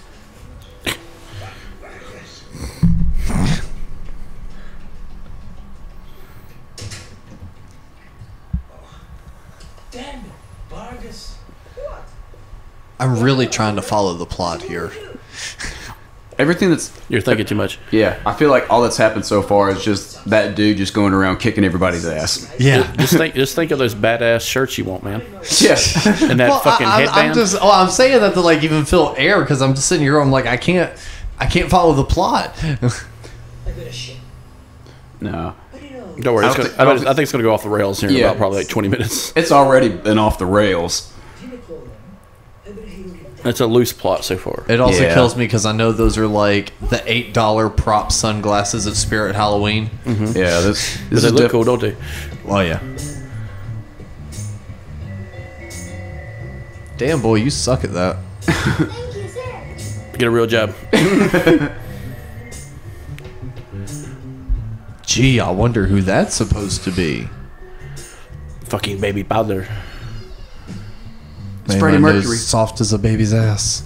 Damn it, Vargas. What? I'm really trying to follow the plot here. Everything that's You're thinking too much. yeah, I feel like all that's happened so far is just that dude just going around kicking everybody's ass. Yeah. Just think of those badass shirts you want, man. Yeah. And that fucking headband. I'm saying that to like even feel air because I'm just sitting here. I'm like, I can't follow the plot. I got a shit. No. But you know, Don't worry. I It's don't gonna, think- I think it's going to go off the rails here in Yeah. about probably like 20 minutes. It's already been off the rails. Jimmy Cole, every hero in It's a loose plot so far. It also Yeah. kills me because I know those are like the $8 prop sunglasses at Spirit Halloween. Yeah, this But they is look cool, don't they? Oh yeah. Damn boy, you suck at that. Get a real job. Gee, I wonder who that's supposed to be. Fucking baby powder. It's Man, Freddie my nose Mercury. soft as a baby's ass.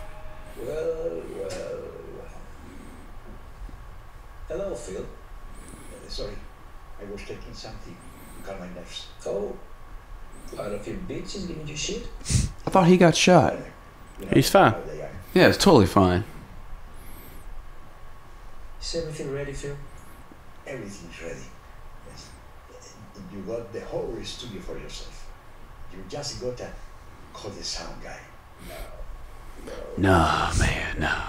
Hello, Phil. Sorry, I was taking something to calm my nerves. Oh, one of your bitches giving you shit? I thought he got shot. You know He's fine. how they are. Yeah, it's totally fine. Is everything ready, Phil? Everything's ready. Yes. You got the whole studio for yourself. You just got to call the sound guy. No, man, no.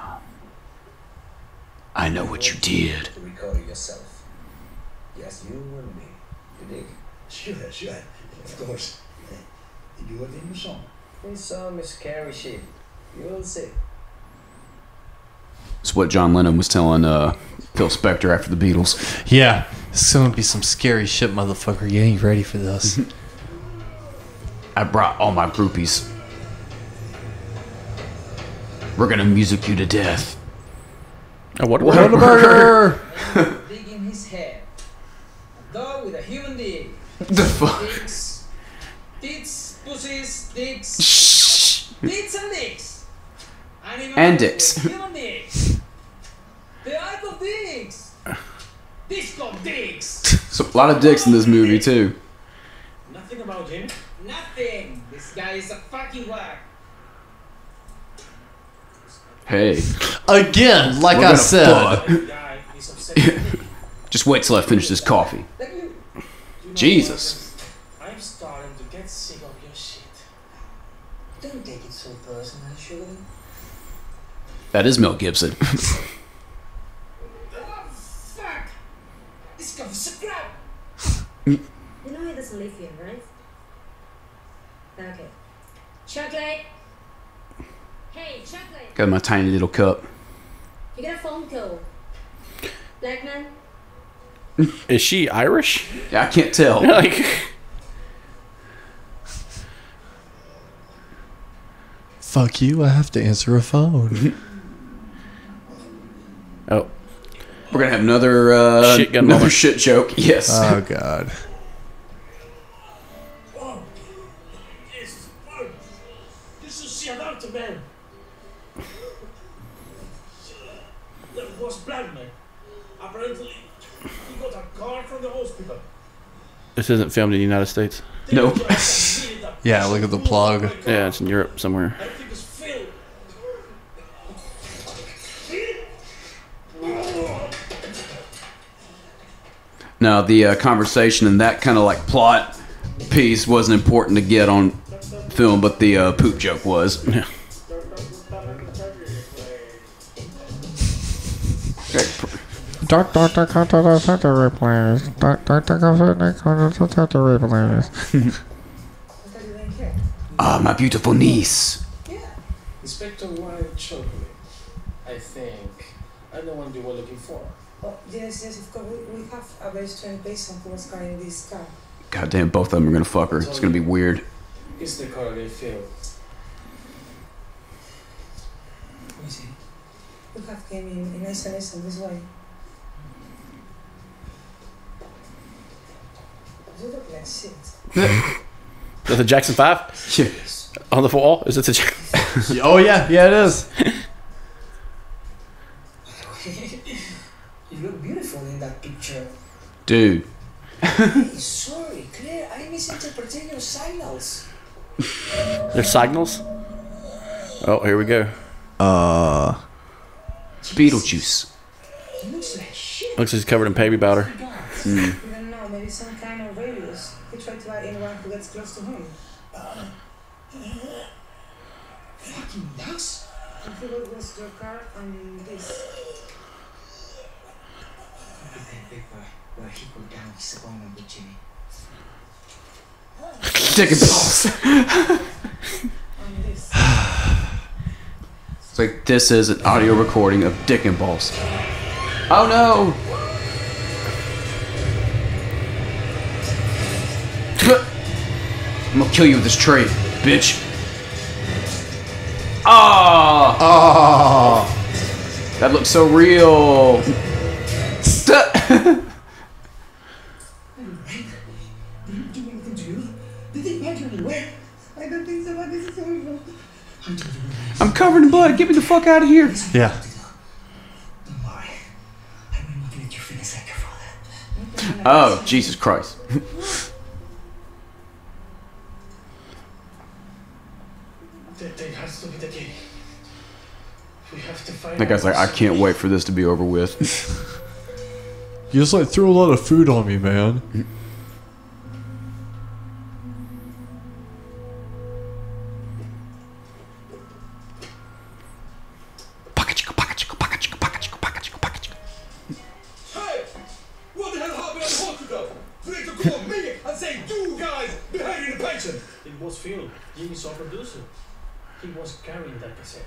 I know what you did. To record it yourself. Just you and me. You dig? Sure, of course. You got the new song. This song is scary shit. You'll see. It's what John Lennon was telling Phil Spector after the Beatles. Yeah, it's gonna be some scary shit, motherfucker. You ain't ready for this. I brought all my groupies. We're gonna music you to death. Oh, what? Whataburger! Dig in his head. A dog with a human dig. The fuck? Dicks. Tits, pussies, dicks. Shh. Tits and dicks. Animal And dicks. with human dicks. The arc of dicks. Disco dicks. So, a lot of dicks in this movie too. Nothing about Jimmy. Nothing. This guy is a fucking whack. Hey, Again, like We're I gonna said. fuck. That guy is upset with me. just wait till I finish this coffee. Like you. You know Jesus. what? I'm starting to get sick of your shit. Don't take it so personal, sugar. That is Mel Gibson. Oh, fuck. This guy's a crap. You know he doesn't live here, right? Okay. Chocolate! Hey, chocolate! Got my tiny little cup. You got a phone call. Black man? Is she Irish? Yeah, I can't tell. Like, Fuck you, I have to answer a phone. oh, We're gonna have another Shit gun another moment. shit joke. Yes. Oh god. Oh, yes. Oh, this is the doctor, man. That was blind, man. Apparently, he got a card from the hospital. this isn't filmed in the United States. Nope. Yeah, look at the plug. Yeah, it's in Europe somewhere. I think it's Phil. Now the conversation and that kind of like plot piece wasn't important to get on film, but the poop joke was. Yeah. Doctor, come to the factory, please. Doctor, come to the factory, please. Ah, my beautiful niece. Yeah. Inspector White Chocolate. I think I'm the one you were looking for. Oh, yes, of course. We have a very strange person who was carrying this car. Goddamn, both of them are gonna fuck her. It's gonna be weird. It's the car they feel. Let me see. We have came in isolation this way. You look like shit. Is that the Jackson 5? Yes. On the wall? Is it the Jackson? Oh, yeah, it is. You look beautiful in that picture. Dude. Hey, sorry, Claire, I misinterpreted your signals. There's signals? Oh, here we go. Beetlejuice. He looks like shit. Looks like he's covered in baby powder. You don't know, maybe some kind of radius. He tried to buy anyone who gets close to him. Fucking nuts. I feel it was your car and this. Where he put down his appointment with Jimmy. Dick and balls. And this. It's like, this is an audio recording of Dick and Balls. Oh no! I'm gonna kill you with this tree, bitch. Ah! Oh. That looks so real. Did you do anything to you? Did they bite you anywhere? I don't think so, but this is horrible. I'm covered in blood. Get me the fuck out of here. Yeah. Don't worry. I will not let you finish like your father. Oh, Jesus Christ. There has to be the key. We have to find That guy's like, I can't wait for this to be over with. You just like threw a lot of food on me, man. Hey! What the hell happened at the hospital? You need to call me and say you guys behaving the patient. It was Phil, Jimmy's our producer. He was carrying that cassette.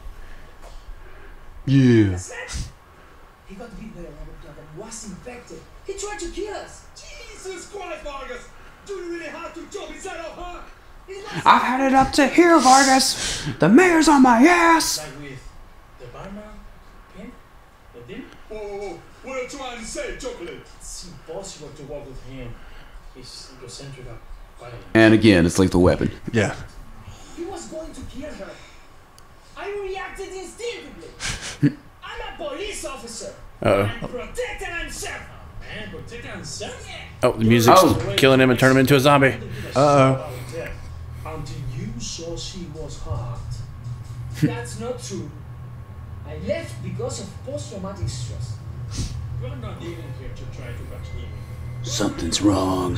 Yeah. Cassette? He got bit by a rubber dog and was infected. He tried to kill us. Jesus Christ, Vargas! Do you really have to jump inside of her? I've had it up to here, Vargas. The mayor's on my ass. Like with the barman, him, the dim. Whoa, what are you trying to say, Chocolate? It's impossible to walk with him. He's egocentric and violent. And again, it's Lethal Weapon. Yeah. He was going to kill her. I reacted instinctively. I'm a police officer. Uh-oh. I'm protecting himself. Man, protect himself. Yeah. Oh, the music's killing him and turning him into a zombie. Uh-oh. Until you saw she was hot. That's not true. I left because of post-traumatic stress. You're not even here to try to catch him. Something's wrong.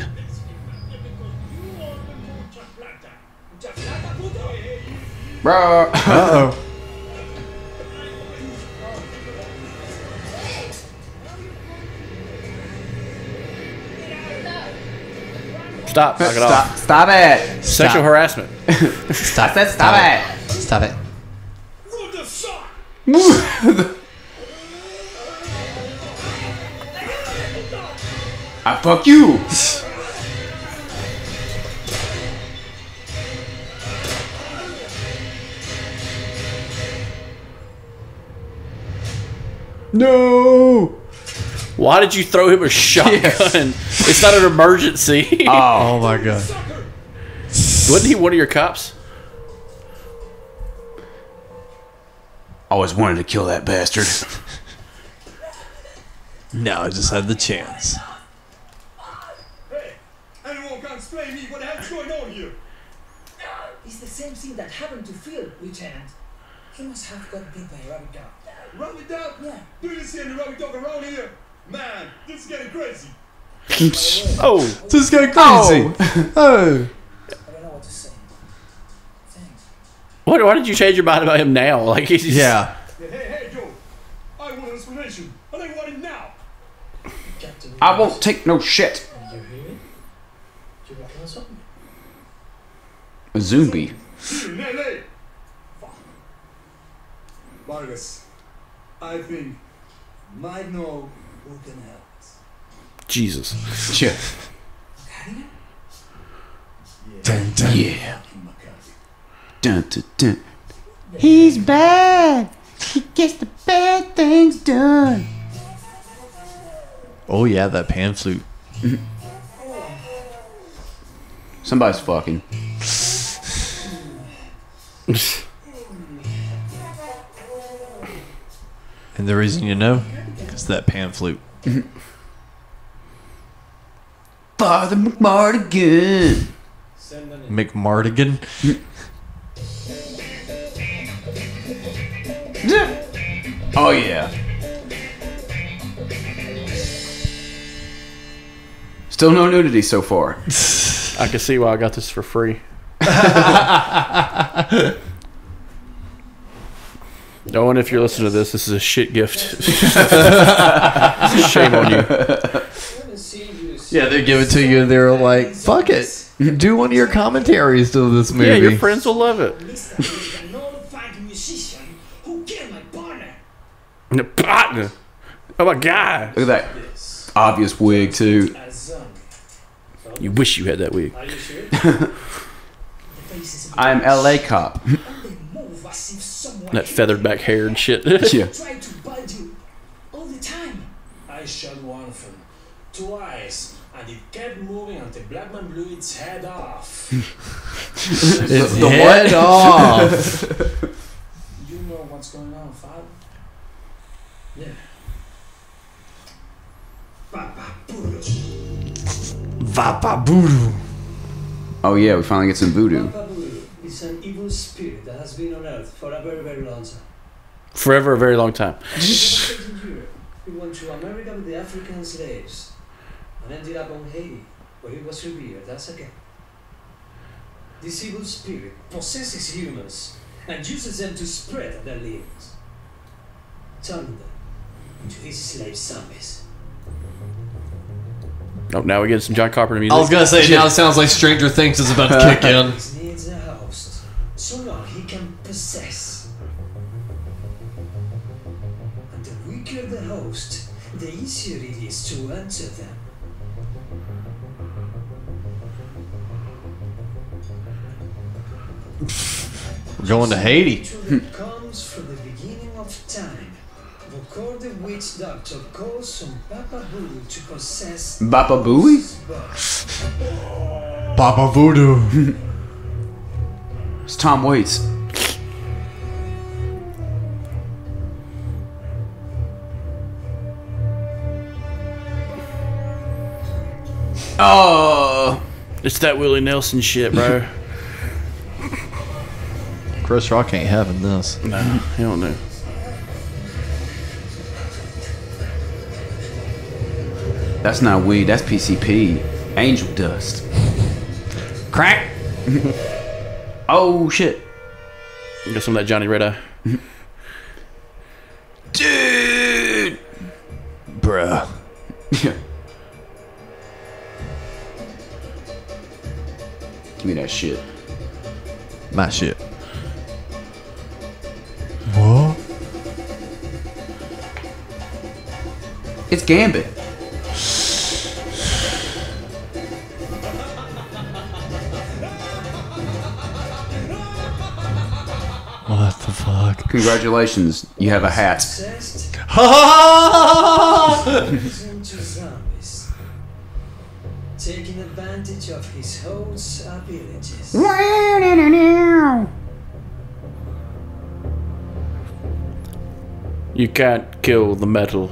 Bro. Uh-oh. Stop. Knock it off. Stop it. Sexual harassment. Stop it. Stop it. Stop it. What the fuck? I fuck you. No. Why did you throw him a shotgun? It's not an emergency. Oh my god. Wasn't he one of your cops? Always wanted to kill that bastard. Now I just had the chance. Hey, anyone can explain me what the hell's going on here? It's the same thing that happened to Phil, Lieutenant. He must have got bit by a rabbit dog. Rabbit dog? Yeah. Do you see any rabbit dog around here? Man, this is getting crazy. Oh, This guy crazy. Oh. I don't know what to say. Thanks. why did you change your mind about him now? Like he's Yeah. Hey, Joe. I want an explanation, and I want it now. Captain, I won't take no shit. you hear me? You reckon or something? A zombie. Here in LA. Fuck. Vargas, I think might know who can help us. Jesus. Yeah. Dun, dun. Yeah. Dun, dun, dun. He's bad. He gets the bad things done. Oh yeah, that pan flute. Somebody's fucking. And the reason you know is that pan flute. Father McMartigan. Send an McMartigan. Oh yeah. Still no nudity so far. I can see why I got this for free. Owen, if you're listening to this is a shit gift. Shame on you. Yeah, they give it to you and they're like, fuck it. Do one of your commentaries to this movie. Yeah, your friends will love it. An old funk musician who killed my partner. The partner. Oh my god. Look at that obvious wig too. a zombie. You wish you had that wig. Are you sure? I'm LA cop. That feathered back hair and shit. Yeah. Try to bite you all the time. I shot one of them twice, and it kept moving until Black Man blew its head off. It's The head what? off. You know what's going on, Father? Yeah. Papa Puros. Vapa voodoo. Oh yeah, we finally get some voodoo. Papa Voodoo is an evil spirit that has been on Earth for a very, very long time. Forever, a very long time. He devastated Europe. He went to America with the African slaves and ended up on Haiti, where he was revered as a god. This evil spirit possesses humans and uses them to spread their limits, turning them into his slave zombies. Oh, now we get some John Carpenter music. I was gonna say, now it sounds like Stranger Things is about to kick in. He needs a host, someone he can possess. And the weaker the host, the easier it is to enter them. We're going to Haiti. Truth comes from the beginning of time. Bokor the witch doctor calls on Papa Voodoo to possess Bapa Booey? Papa Voodoo. It's Tom Waits. Oh, It's that Willie Nelson shit, bro. Chris Rock ain't having this. No, you don't know. that's not weed. That's PCP. Angel dust. Crack. Oh shit, You got some of that Johnny Red Eye. dude. Bruh. Yeah. Give me that shit. My shit. What? It's Gambit. What the fuck? Congratulations, you have a hat. possessed Ha into zombies, taking advantage of his host's abilities. You can't kill the metal.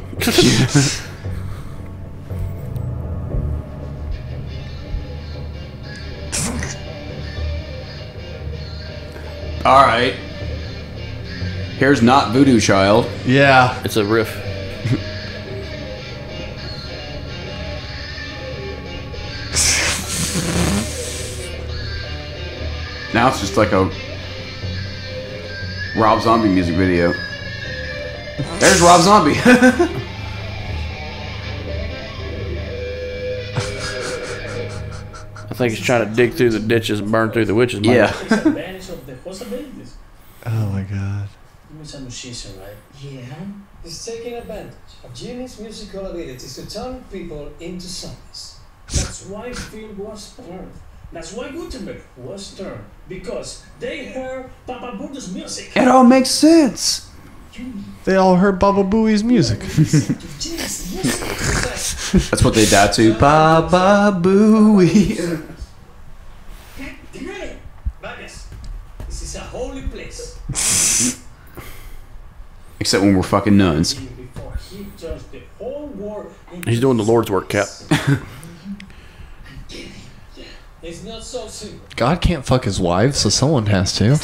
All right. Here's not Voodoo Child. Yeah. It's a riff. Now it's just like a Rob Zombie music video. There's Rob Zombie. I think he's trying to dig through the ditches and burn through the witches. Man. Yeah. Advantage of the possibilities. Oh my god. You're a musician, right? Yeah. He's taking advantage of Jimmy's musical abilities to turn people into zombies. That's why film was turned. That's why Gutenberg was turned. Because they heard Papa Voodoo's music. It all makes sense. They all heard Baba Booey's music. That's what they died to. Baba Booey. Vegas, this is a holy place. Except when we're fucking nuns. Before he turns the whole world into He's doing the Lord's work, Cap. It's not so simple. God can't fuck his wife, so someone has to.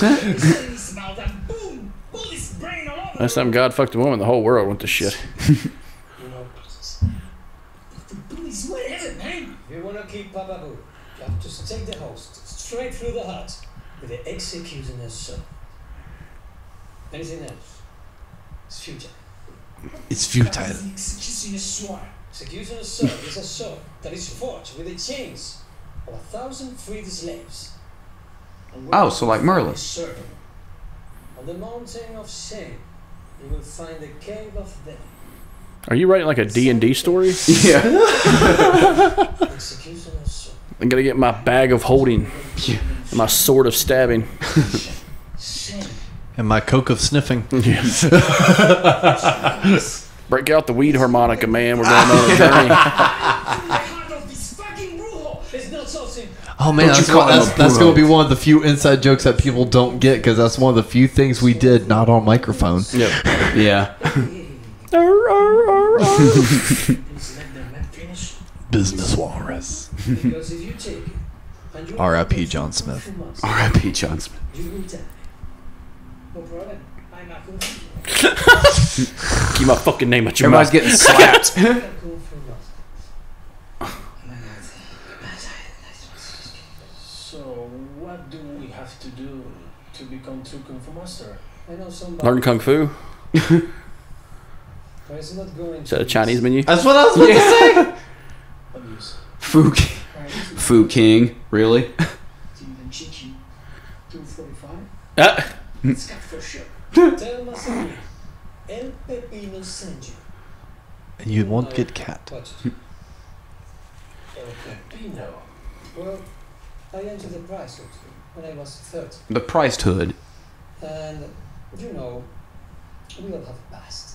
Last time God fucked a woman, the whole world went to shit. You know, the police, whatever, man. If you want to keep Papa Boo, you have to take the host straight through the heart with the executioner's sword. Anything else? It's futile. It's futile. Executioner's sword is a sword that is forged with the chains of 1,000 freed slaves. And when Oh, so like Merlin. certain, on the mountain of shame, you will find the cave of death. Are you writing like a D&D story? Yeah. Executioner's sword. I'm gonna get my bag of holding, and my sword of stabbing. Shame. And my coke of sniffing. Break out the weed harmonica, man. We're going on a journey. It's not so simple. Oh man, that's going to be one of the few inside jokes that people don't get because that's one of the few things we did not on microphone. Yep. Yeah. Business walrus. Because if you take it, and you R.I.P. John Smith. R.I.P. John Smith. you will die. No problem. I'm not going to Keep my fucking name out your Everybody's mouth. getting slapped. So, what do we have to do to become true Kung Fu Master? I know somebody. Learn Kung Fu. But it's not going Is that a Chinese menu? That's what I was about to say. What use? Fu King. Really? Even chicken. 245? Ah. It's got for sure. Tell Masami. El Pepino sent you. And you won't get cat. What? El Pepino. Well, I entered the priesthood when I was 30. The priesthood. And, you know, we all have a past.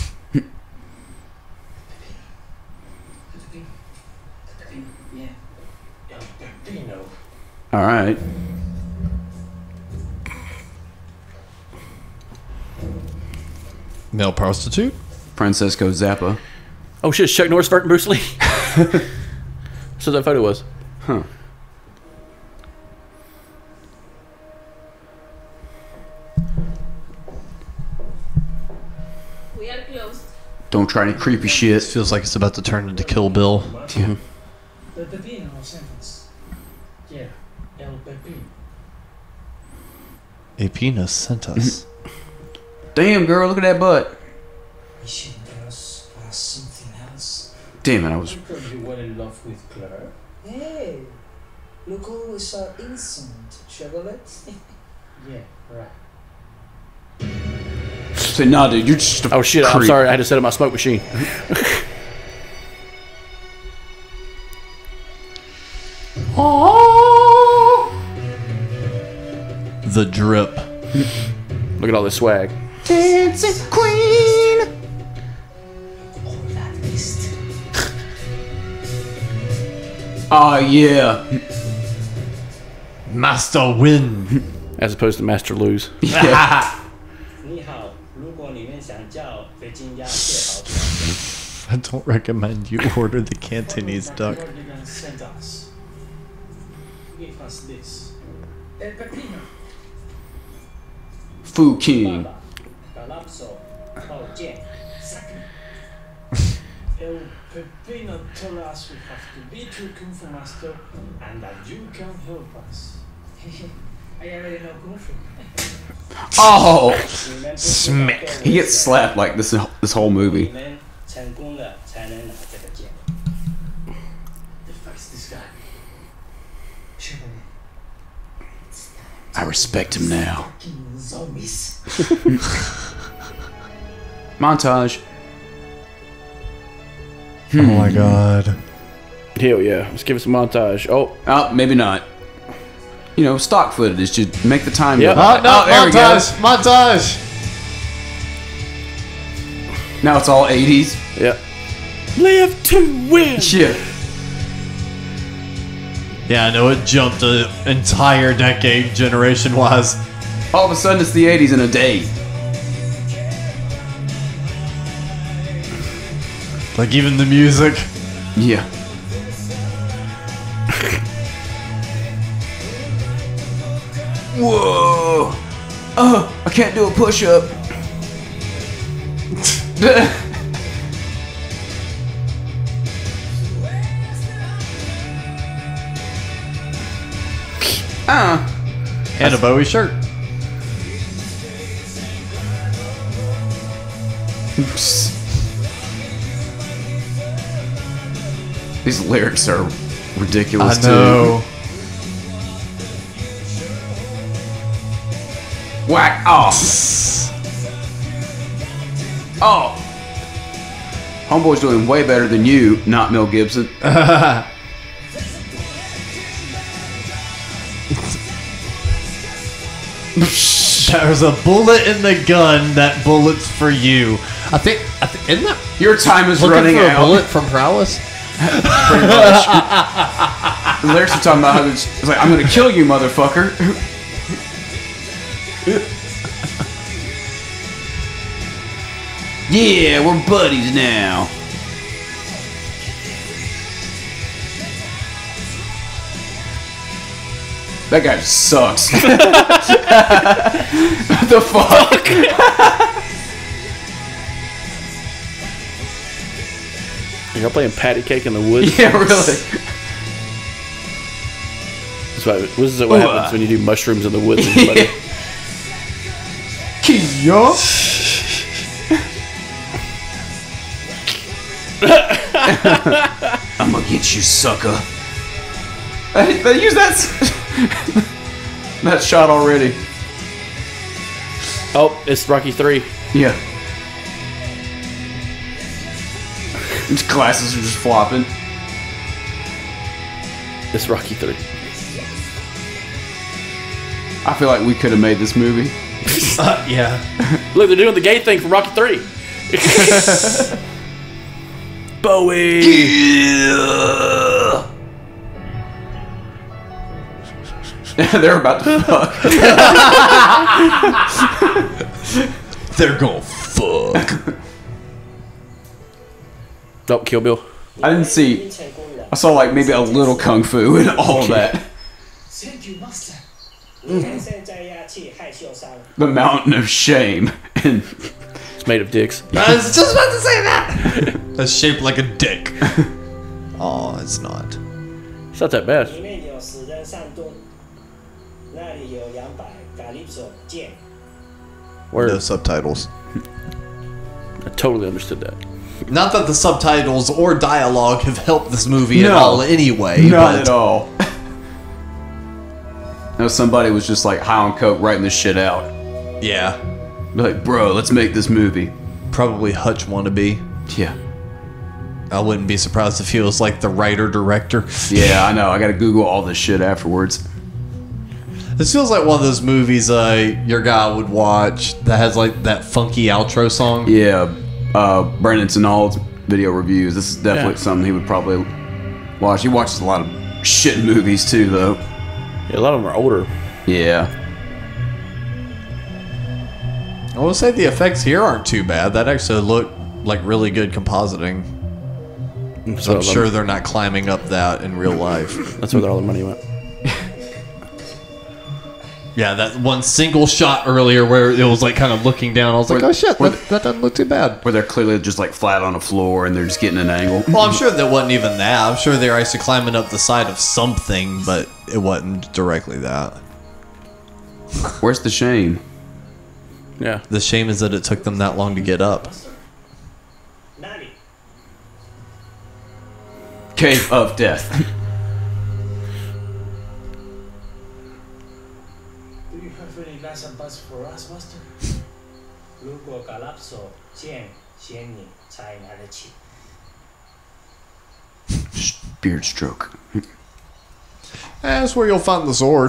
Yeah. El Pepino. All right. Male prostitute? Francesco Zappa. Oh shit, Chuck Norris versus Bruce Lee. So that photo was. Huh. We are closed. Don't try any creepy This shit. feels like it's about to turn into Kill Bill. Yeah. El Pepino sentence. Yeah. El Pepino. A penis sent us. Damn, girl, look at that butt. Mission girls are something else. Damn it, I was. I heard you were in love with Claire. Hey, look always so innocent, chocolate. Yeah, right. Say, nah, dude, you're just a Oh shit, I'm creep. sorry. I had to set up my smoke machine. The drip. Look at all this swag. Dancing queen. All that list. Oh, yeah. Master win. As opposed to Master Lose. Yeah. 你好，如果你们想叫北京鸭蟹堡饺 I don't recommend you order the Cantonese duck. What are you gonna send us? Give us this. El Pepino. Fu King. Baba. Palazzo. 宝剑. Second. El Pepino told us we have to be true Kung Fu Master and that you can help us. Oh! Smack. He gets slapped like this whole movie. I respect him now. Montage. Oh my god. Hell yeah. Let's give us a montage. Oh, maybe not. You know, stock footage. Just make the time. Yep. Go. There montage! Montage! Now it's all 80s. yeah. Live to win. Shit. Yeah, I know it jumped an entire decade generation-wise. All of a sudden it's the 80s in a day. Like even the music. Yeah. Whoa! I can't do a push-up. And a Bowie shirt. These lyrics are ridiculous I know. too. Whack off. Oh. Homeboy's doing way better than you, not Mel Gibson. There's a bullet in the gun. That bullet's for you. I think isn't that Your time is looking running for a out. bullet from Prowess? Pretty much. The lyrics are talking about how it's like, I'm gonna kill you, motherfucker. Yeah, we're buddies now. That guy just sucks. What the fuck? Y'all playing patty cake in the woods? Yeah, really. This is what happens when you do mushrooms in the woods. Everybody. Kia. I'm gonna get you, sucker. They use that shot already. Oh, it's Rocky 3. Yeah. His glasses are just flopping. It's Rocky 3. I feel like we could have made this movie. Yeah. Look, they're doing the gay thing from Rocky 3. Bowie. Yeah. They're about to fuck. They're gonna fuck. Oh, Kill Bill. I didn't see. I saw like maybe a little kung fu and all of that. Thank you, master. The mountain of shame. And It's made of dicks. I was just about to say that. That's shaped like a dick. Oh, it's not. It's not that bad. Word. No subtitles. I totally understood that. Not that the subtitles or dialogue have helped this movie at No. all anyway. not but at all. No, somebody was just like high on coke writing this shit out. Yeah. Like, bro, let's make this movie. Probably Hutch wannabe. Yeah. I wouldn't be surprised if he was like the writer-director. Yeah, I know. I gotta Google all this shit afterwards. This feels like one of those movies your guy would watch that has like that funky outro song. Yeah, Brandon Tynald's video reviews. This is definitely something he would probably watch. He watches a lot of shit movies too, though. Yeah, a lot of them are older. Yeah. I will say the effects here aren't too bad. That actually look like really good compositing. That's I'm sure they're not climbing up that in real life. That's where all the money went. Yeah, that one single shot earlier where it was like kind of looking down. I was like, oh shit, that doesn't look too bad. Where they're clearly just like flat on the floor and they're just getting an angle. Well, I'm sure that wasn't even that. I'm sure they were actually climbing up the side of something, but it wasn't directly that. Where's the shame? Yeah. The shame is that it took them that long to get up. Nanny. Cave of Death. Do you have any last advice for us, Master? 如果 Galapso 见仙女才拿得起。 Beard stroke. That's where you'll find the sword.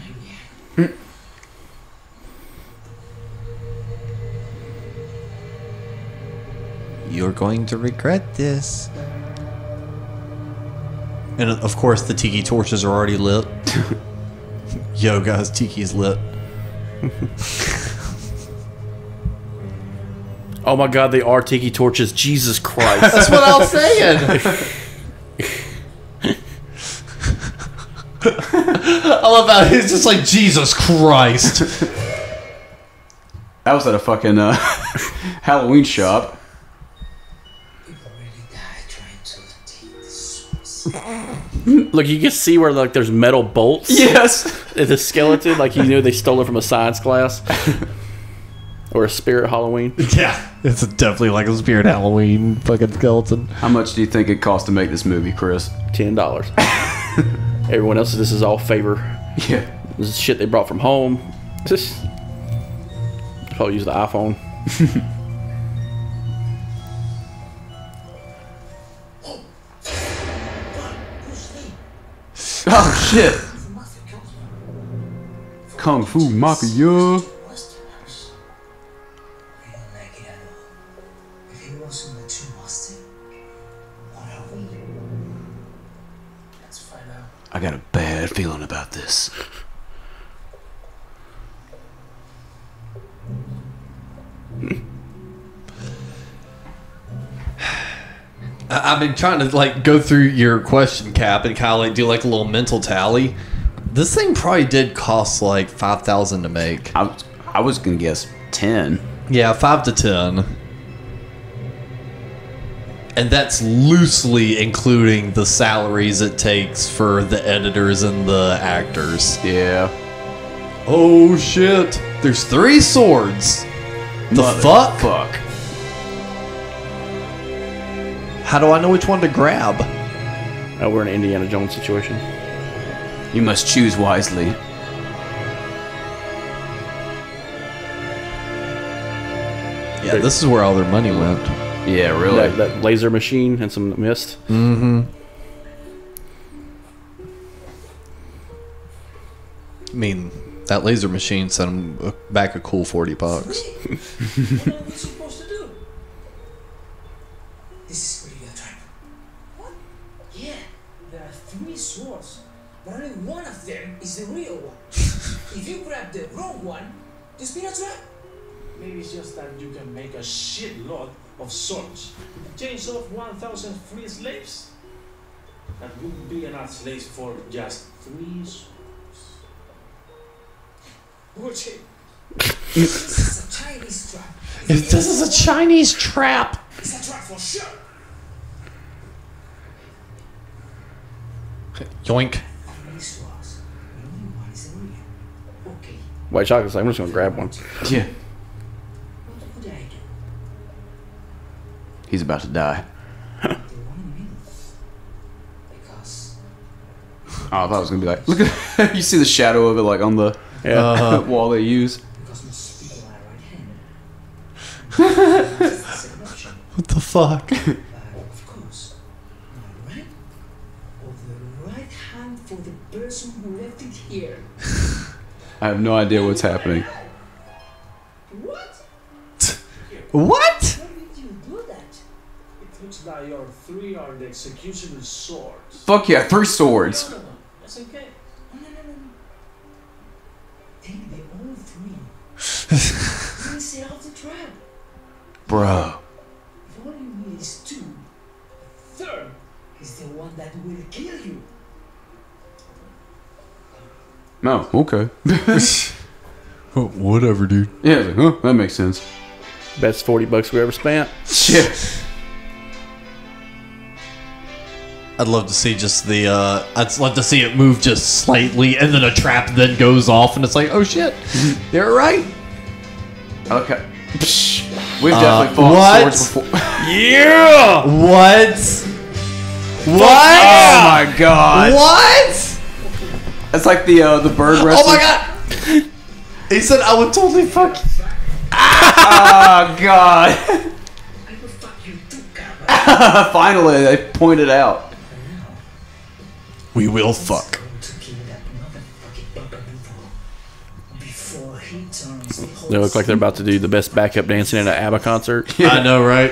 You're going to regret this. And of course, the tiki torches are already lit. Yo, guys, tiki's lit. Oh my God, they are tiki torches. Jesus Christ. That's what I was saying. I love how he's just like, Jesus Christ. That was at a fucking Halloween shop. People really died trying to take the source. Look, you can see where like there's metal bolts. Yes. In the skeleton, like you knew they stole it from a science class. Or a spirit Halloween. Yeah, it's definitely like a Spirit Halloween fucking skeleton. How much do you think it cost to make this movie, Chris? $10. Everyone else, this is all favor. Yeah. This is shit they brought from home. Just probably use the iPhone. Oh shit. Kung Fu Mafia. I got a bad feeling about this. I've been trying to like go through your question, Cap, and kind of like do like a little mental tally. This thing probably did cost like $5,000 to make. I was gonna guess 10. Yeah, 5 to 10. And that's loosely including the salaries it takes for the editors and the actors. Yeah. Oh shit! There's 3 swords. The fuck? Fuck. How do I know which one to grab? We're in an Indiana Jones situation. You must choose wisely. Yeah, this is where all their money went. Yeah, really. That laser machine and some mist. Mm-hmm. I mean, that laser machine sent them back a cool $40. What are we supposed to do? This is really a trap. What? Yeah, there are 3 swords, but only one of them is the real one. If you grab the wrong one, there's been a trap. Maybe it's just that you can make a shitload of swords. Change off 1,000 free slaves? That wouldn't be enough slaves for just 3 swords. Bullshit. This is a Chinese trap. This is a Chinese trap. It's a trap for sure. Yoink. How many swords? Only one is the real. Okay, White chocolate's like, I'm just gonna grab one. Yeah. what would I do? He's about to die. The one in the middle. Because Oh, I thought it was gonna be like, look at you see the shadow of it like on the wall they use. because most people are right-handed. That's an option. What the fuck? But of course, on the right or the right hand for the person who left it here. I have no idea what's happening. What? What? Why did you do that? It looks like your 3 are the executioner swords. Fuck yeah, 3 swords. No, that's okay. No. Take the all 3. Then set off the trap. Bro. If all you need is 2, the third is the one that will kill you. No, okay. Whatever, dude. Yeah, I was like, huh, that makes sense. Best $40 we ever spent. Shit. I'd love to see just the. I'd love to see it move just slightly, and then a trap then goes off, and it's like, oh shit, they're right. Okay. We've definitely fought what? swords before. Yeah. What? What? Oh my god. What? That's like the bird wrestler. Oh my god. He said I would totally fuck you. Oh god. Finally, they pointed out. We will fuck. They look like they're about to do the best backup dancing at an ABBA concert. Yeah. I know, right?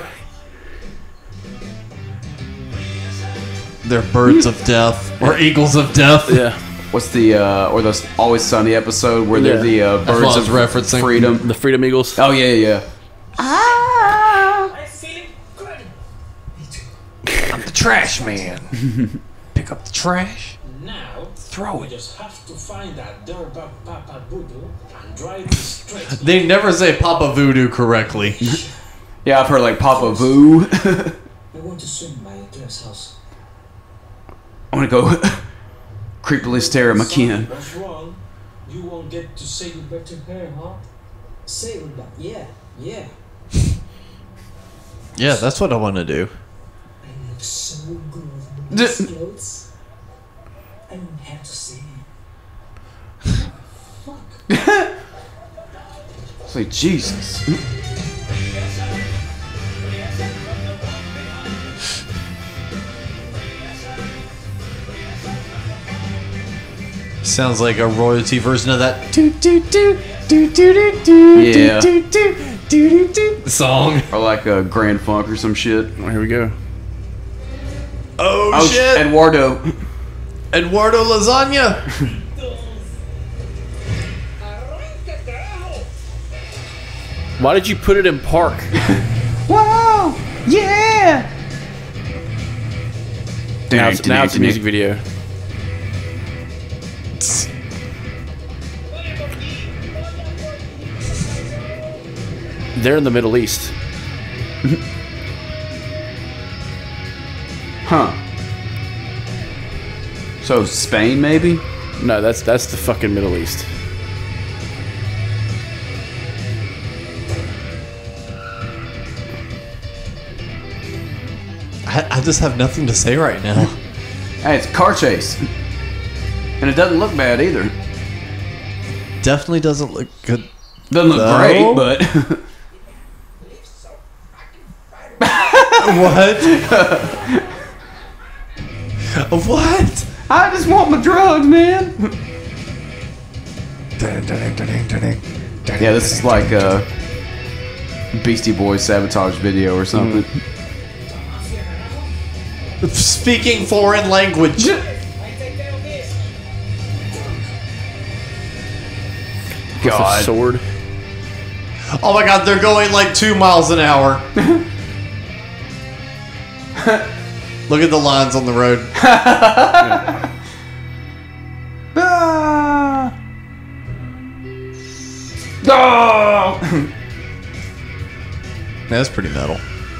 They're birds of death or eagles of death. Yeah. What's the or the Always Sunny episode where they're the birds of referencing freedom? The Freedom Eagles. Oh yeah. I'm feeling good. Me too. I'm the trash man. Pick up the trash. Now, Throw we it. just have to find that dirtbag Papa Voodoo and drive it straight. They never say Papa Voodoo correctly. Yeah, I've heard like Papa Voo. I want to swing by Claire's house. I want to go creepily stare at my kin. What's wrong? You won't get to say goodbye to her, huh? Say goodbye. Yeah. Yeah, that's what I want to do. I look so good in these clothes. I don't have to say it. Fuck. It's like Jesus. Sounds like a royalty version of that Yeah. song. Or like a Grand Funk or some shit. Oh, here we go. Oh shit! Eduardo Lasagna. Why did you put it in park? Wow! Yeah! Now it's a music video. They're in the Middle East. Huh. So Spain, maybe? No, that's the fucking Middle East. I just have nothing to say right now. Hey, it's a car chase. And it doesn't look bad either. Definitely doesn't look good. Doesn't look No. great, but... What? What? I just want my drugs, man. Yeah, this is like a Beastie Boys sabotage video or something. Speaking foreign language. God. A sword. Oh my god, they're going like 2 miles an hour. Look at the lines on the road. Ah! Oh! That's pretty metal.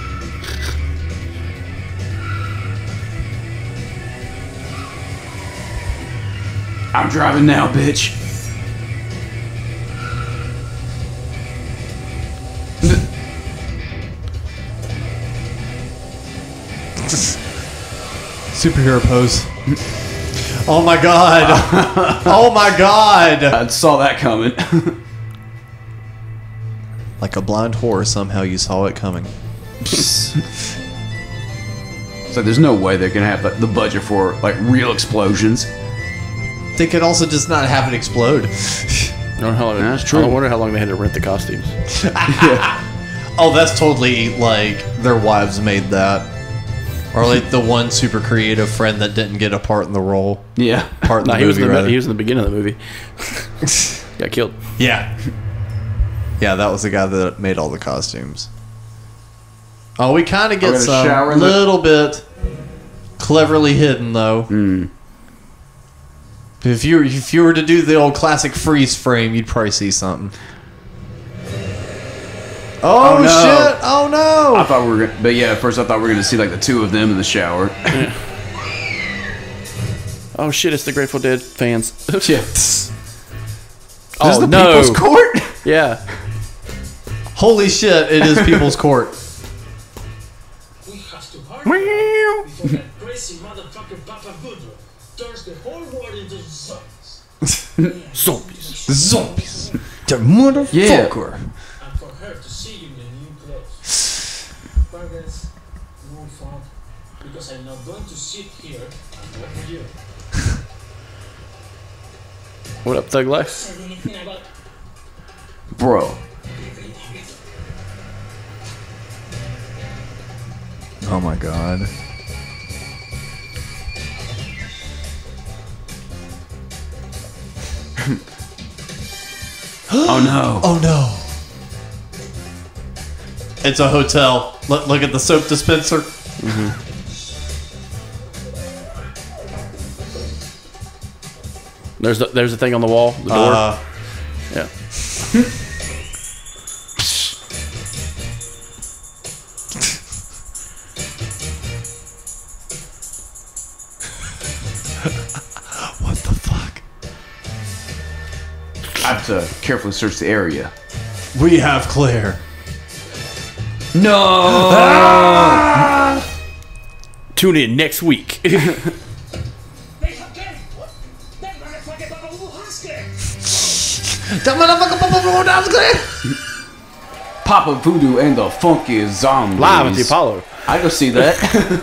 I'm driving now, bitch. Superhero pose. Oh my god. Oh my god. I saw that coming. Like a blind horse, somehow you saw it coming. So there's no way they're gonna have the budget for like real explosions. They could also just not have it explode. I don't know how long, That's true. I wonder how long they had to rent the costumes. Oh, that's totally like their wives made that. Or like the one super creative friend that didn't get a part in the role. Yeah. Part in No, the he was movie, in the rather. he was in the beginning of the movie. Got killed. Yeah. Yeah, that was the guy that made all the costumes. Oh, we kind of get gonna some shower in the- little bit cleverly hidden though. Mm. If you were to do the old classic freeze frame, you'd probably see something. Oh, no. shit! Oh no! I thought we were gonna, but yeah, at first I thought we were gonna see like the two of them in the shower. Oh shit! It's the Grateful Dead fans. Yeah. Oh This is the no! People's Court? Yeah. Holy shit! It is People's Court. We have to hurry before that crazy motherfucker Papa Voodoo turns the whole world into zombies. Zombies. Zombies. The motherfucker. And for her to see you in the new clothes. Progress, no fun, because I'm not going to sit here and wait for you. What up, Thug Life? Said anything about Bro. Oh my god. Oh no. Oh no. It's a hotel. Look at the soap dispenser. There's the thing on the wall, the door. Yeah. What the fuck? I have to carefully search the area. We have Claire. No! Tune in next week. They have Gary. That motherfucker Papa Voodoo has Gary. That motherfucker Papa Voodoo. Papa Voodoo and the Funky Zombies. Live at the Apollo. I go see that.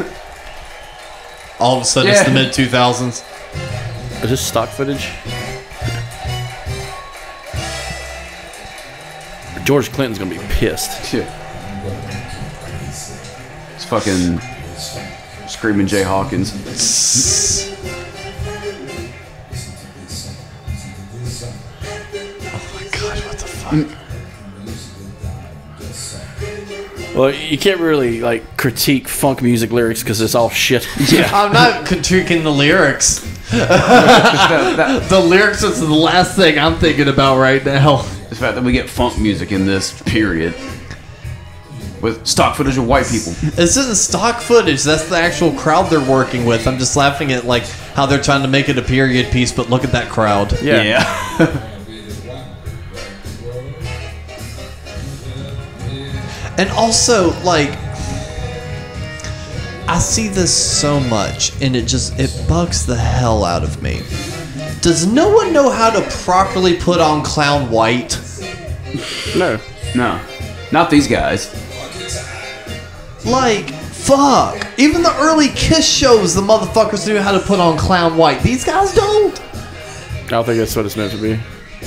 All of a sudden, it's the mid 2000s. Is this stock footage? George Clinton's gonna be pissed. Shit. It's fucking screaming Jay Hawkins. Oh my god, what the fuck? Well, you can't really like critique funk music lyrics because it's all shit. I'm not critiquing the lyrics. The lyrics is the last thing I'm thinking about right now. The fact that we get funk music in this period with stock footage of white people. This isn't stock footage. That's the actual crowd they're working with. I'm just laughing at like how they're trying to make it a period piece, but look at that crowd. Yeah. And also, like, I see this so much, and it bugs the hell out of me. Does no one know how to properly put on clown white? No. No. Not these guys. Like, fuck. Even the early Kiss shows, the motherfuckers knew how to put on clown white. These guys don't. I don't think that's what it's meant to be.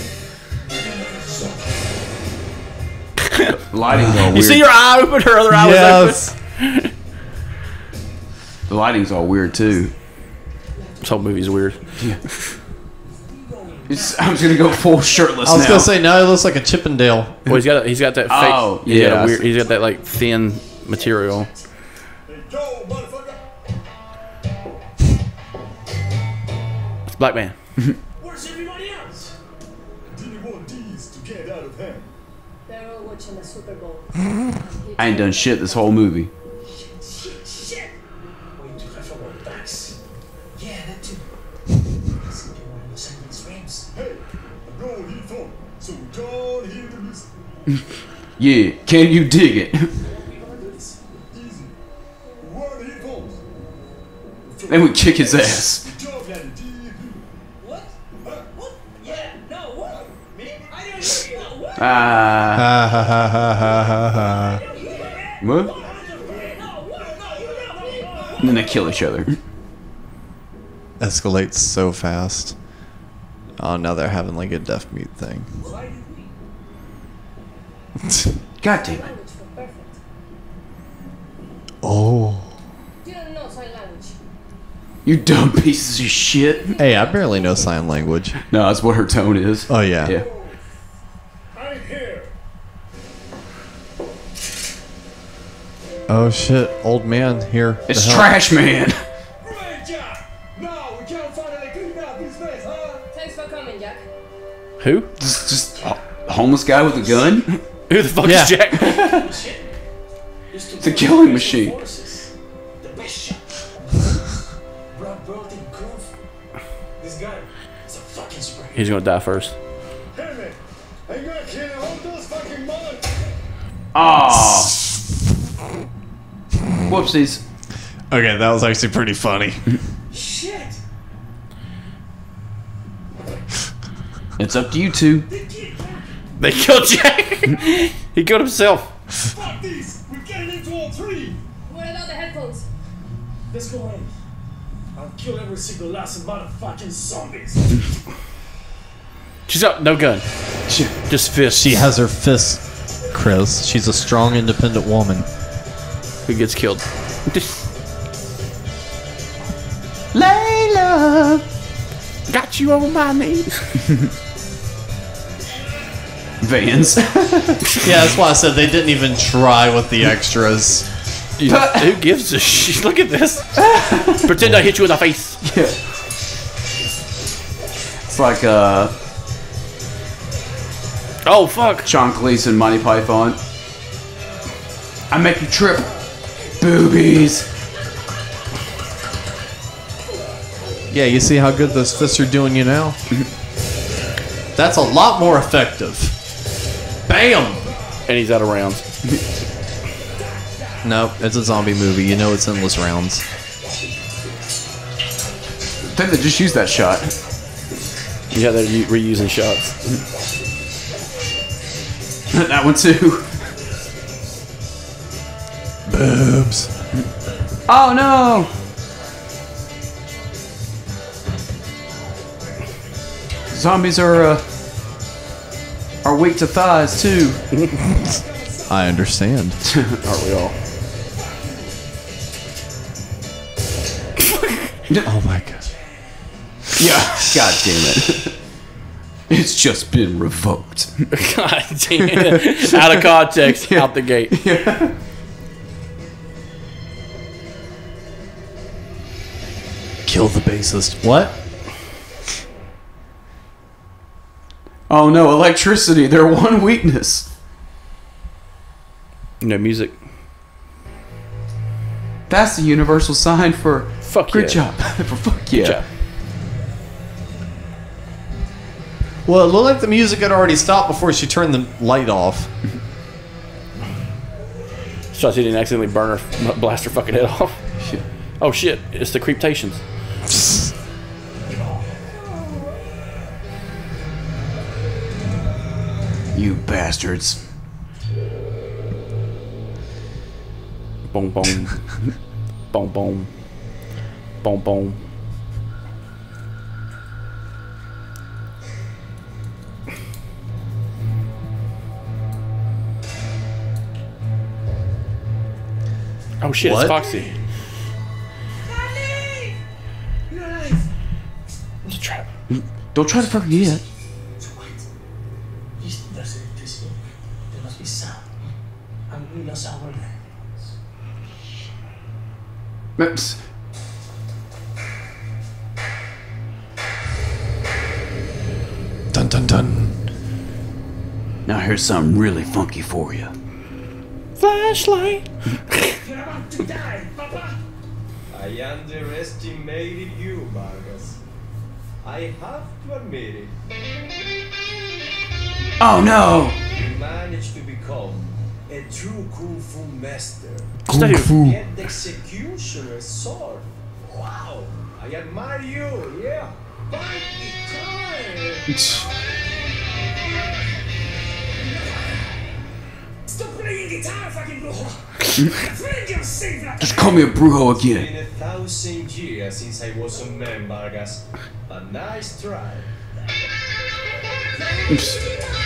The lighting's all weird. You see your eye open, her other eye was open. The lighting's all weird too. This whole movie's weird. Yeah. I'm just gonna go full shirtless now. I was gonna say, no, he looks like a Chippendale. Well, he's got that fake. Oh, yeah. He's got that like thin material. Yo, motherfucker! It's Black Man. Where's everybody else? Didn't want these to get out of hand. They're all watching the Super Bowl. I ain't done shit this whole movie. Shit! Wait to have our backs. Yeah, that too. Listen to one of the Sundance frames. Hey, I'm going headphone, so we can't hear the music. Yeah, can you dig it? Easy. Wear the headphones. Then we kick his ass. Good job, Daddy. What? What? Yeah, no, what? Me? I didn't hear you. No, what? Ah. What? And then they kill each other. Escalates so fast. Oh, now they're having like a deaf mute thing. God damn it. Language for perfect. Oh. You don't know sign language. You dumb pieces of shit. Hey, I barely know sign language. No, that's what her tone is. Oh, yeah. Yeah. I'm here. Oh, shit. Old man here. It's The hell? Trash Man. Great job. Now we can't finally clean up his mess, huh? Thanks for coming, Jack. Who? Just a homeless guy with a gun? Who the fuck Yeah. is Jack? It's a killing machine. The best shot. Rock Burton Cove. He's gonna die first. Hey man, I got here all those fucking mother. Oh. Whoopsies. Okay, that was actually pretty funny. Shit! It's up to you two. They killed Jack. He killed himself. Fuck this! We're getting into all three! What about the headphones? Let's go in. I'll kill every single last motherfucking zombies. She's got no gun. Just fists. She has her fists, Chris. She's a strong, independent woman. Who gets killed? Layla. Got you on my knees. Vans. Yeah, that's why I said they didn't even try with the extras. Who gives a shit? Look at this. Pretend I hit you in the face. Yeah. It's like Oh fuck. John Cleese and Monty Python. I make you trip. Boobies. Yeah, you see how good those fists are doing you now? That's a lot more effective. Bam! And he's out of rounds. Nope, it's a zombie movie. You know it's endless rounds. I think they just used that shot. Yeah, they're reusing shots. That one too. Boobs. Oh no! Zombies are weak to thighs too. I understand. Aren't we all? Oh my god. Yeah. God damn it. It's just been revoked. God damn it. Out of context, out the gate. Yeah. Kill the bassist. What? Oh no, electricity, their one weakness. No music. That's the universal sign for Fuck good yeah. job. For fuck yeah. Good job. Well, it looked like the music had already stopped before she turned the light off. So she didn't accidentally burn her, blast her fucking head off. Shit. Oh shit, it's the Creeptations. You bastards. Boom, boom. Boom, boom. Boom, boom. Oh shit, What? it's Foxy. It's a trap. Don't try to forget. There's electricity. There must be sound. And we lost our lands. Oops. Dun dun dun. Now here's something really funky for you. Flashlight. You're about to die, Papa! I underestimated you, Vargas. I have to admit it. Oh no! You managed to become a true Kung Fu master. Kung Fu. Get the executioner's sword. Wow! I admire you, yeah. Fight the time! Stop playing guitar, fucking brujo! Defend yourself! Just call me a brujo It's again. been 1,000 years since I was a man, Vargas. A nice try. Oops.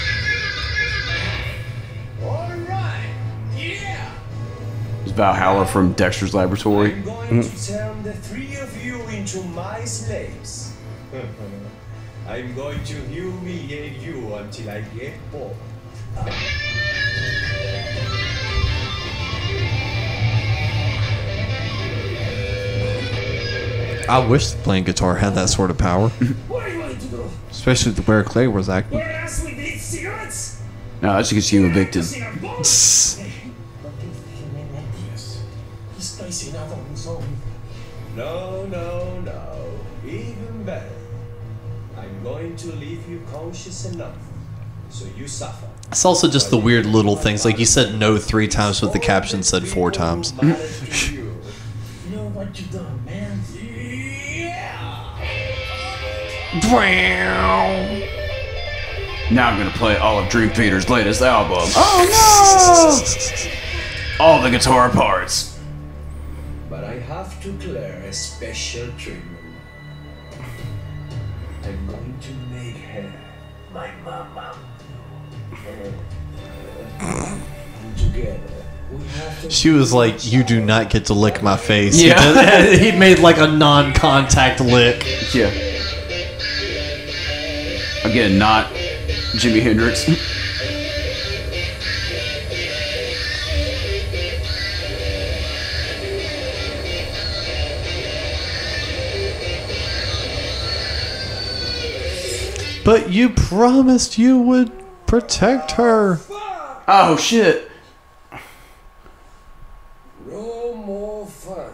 Alright! Yeah! It's Valhalla from Dexter's Laboratory. I'm going to turn the three of you into my slaves. I'm going to humiliate you until I get bored. I wish playing guitar had that sort of power. What are you going to do? Especially the where Clay was acting. Where else we need cigarettes? No, that's because you evicted. Cigarette bombs? Don't give him any ideas. He's placing out on his own. No, no, no. Even better. I'm going to leave much is enough. So you suffer. It's also just the weird little things. Like you said no 3 times, but the caption said 4 times. You know what you done, man? Now I'm gonna play all of Dream Theater's latest album. Oh no! All the guitar parts. But I have to clear a special treatment. I'm going to make her my mama. And together we have to. She was like, "You do not get to lick my face." Yeah. He made like a non-contact lick. Yeah. Again, not Jimi Hendrix. But you promised you would protect her. Oh shit. No more fuck.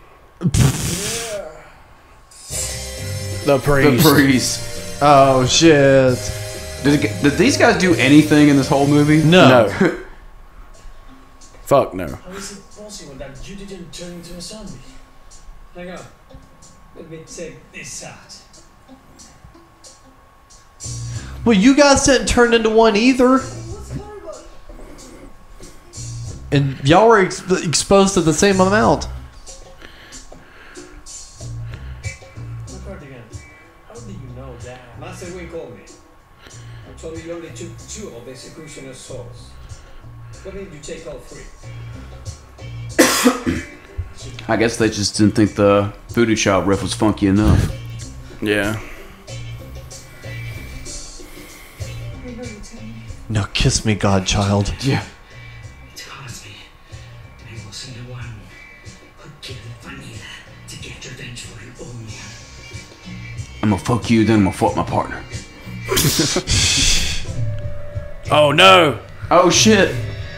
The priest. The priest. Oh shit. Did these guys do anything in this whole movie? No. Fuck no. How is it possible that you didn't turn into a zombie? Hang on. Let me take this out. Well, you guys didn't turn into one either. And y'all were exposed to the same amount. Cardigan, how do you know that? Master Wing called me. I told you only took 2 of the executioner's souls. Why didn't you take all 3? I guess they just didn't think the Voodoo Child riff was funky enough. Yeah. Now kiss me, Godchild. Yeah. It caused me. I wasn't the one who killed Vanilla to get revenge for your own man. I'm gonna fuck you, then I'm gonna fuck my partner. Oh no. Oh shit.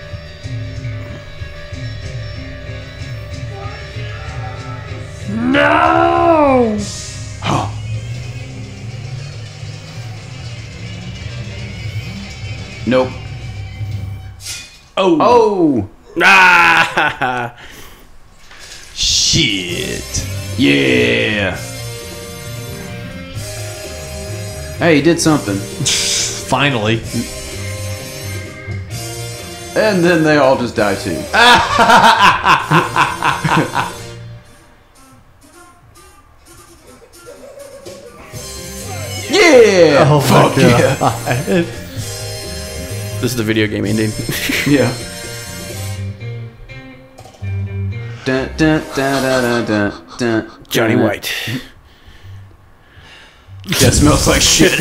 No! Oh. Nope. Oh. Oh. Ah. Shit. Yeah. Hey, he did something. Finally. And then they all just die too. Yeah! Oh, fuck yeah. This is the video game ending. Yeah. Dun, dun, dun, dun, dun, dun, Johnny dun. White. That smells like shit.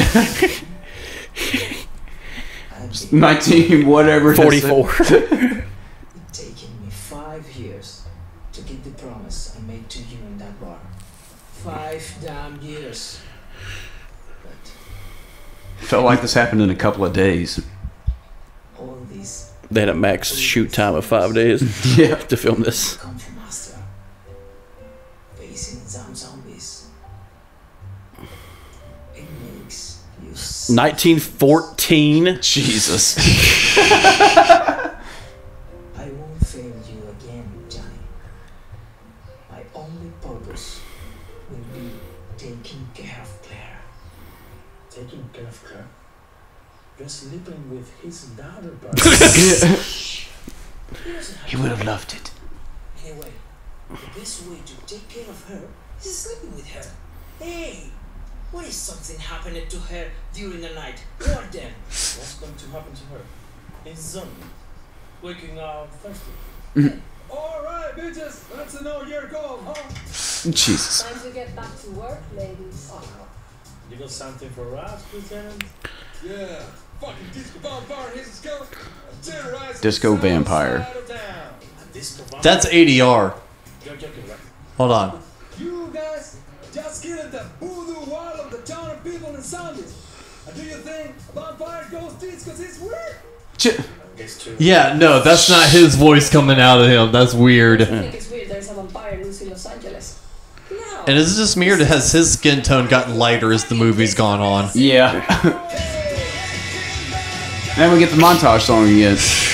19 whatever. 44. It's taken me 5 years to get the promise I made to you in that bar. 5 damn years. Felt like this happened in a couple of days. All these They had a max shoot time of 5 days. Yeah. To film this. come from Astra. Facing some zombies. It makes you 1914. Jesus. I won't fail you again, Johnny. My only purpose will be taking care of Claire. Taking care of her. You're sleeping with his daughter, bro. He would have loved it. Anyway, the best way to take care of her is sleeping with her. Hey, what if something happened to her during the night? What then? What's going to happen to her? In zombie. Waking up thirsty. Alright, bitches, let's know your goal, huh? Jesus. Time to get back to work, ladies. You got something for us, Lieutenant? Yeah, fucking disco vampire, here's his skull. Terrorize Disco the south vampire. side of town. Disco vampire? That's ADR. You're joking, right? Hold on. You guys just killed the voodoo wall of the town of people and zombies. And do you think a vampire goes this because it's weird? Guess true. Yeah, no, that's not his voice coming out of him. That's weird. I think it's weird there's a vampire loose in Los Angeles. No. And is it just me or has his skin tone gotten lighter as the movie's gone on? Yeah. Then we get the montage song again.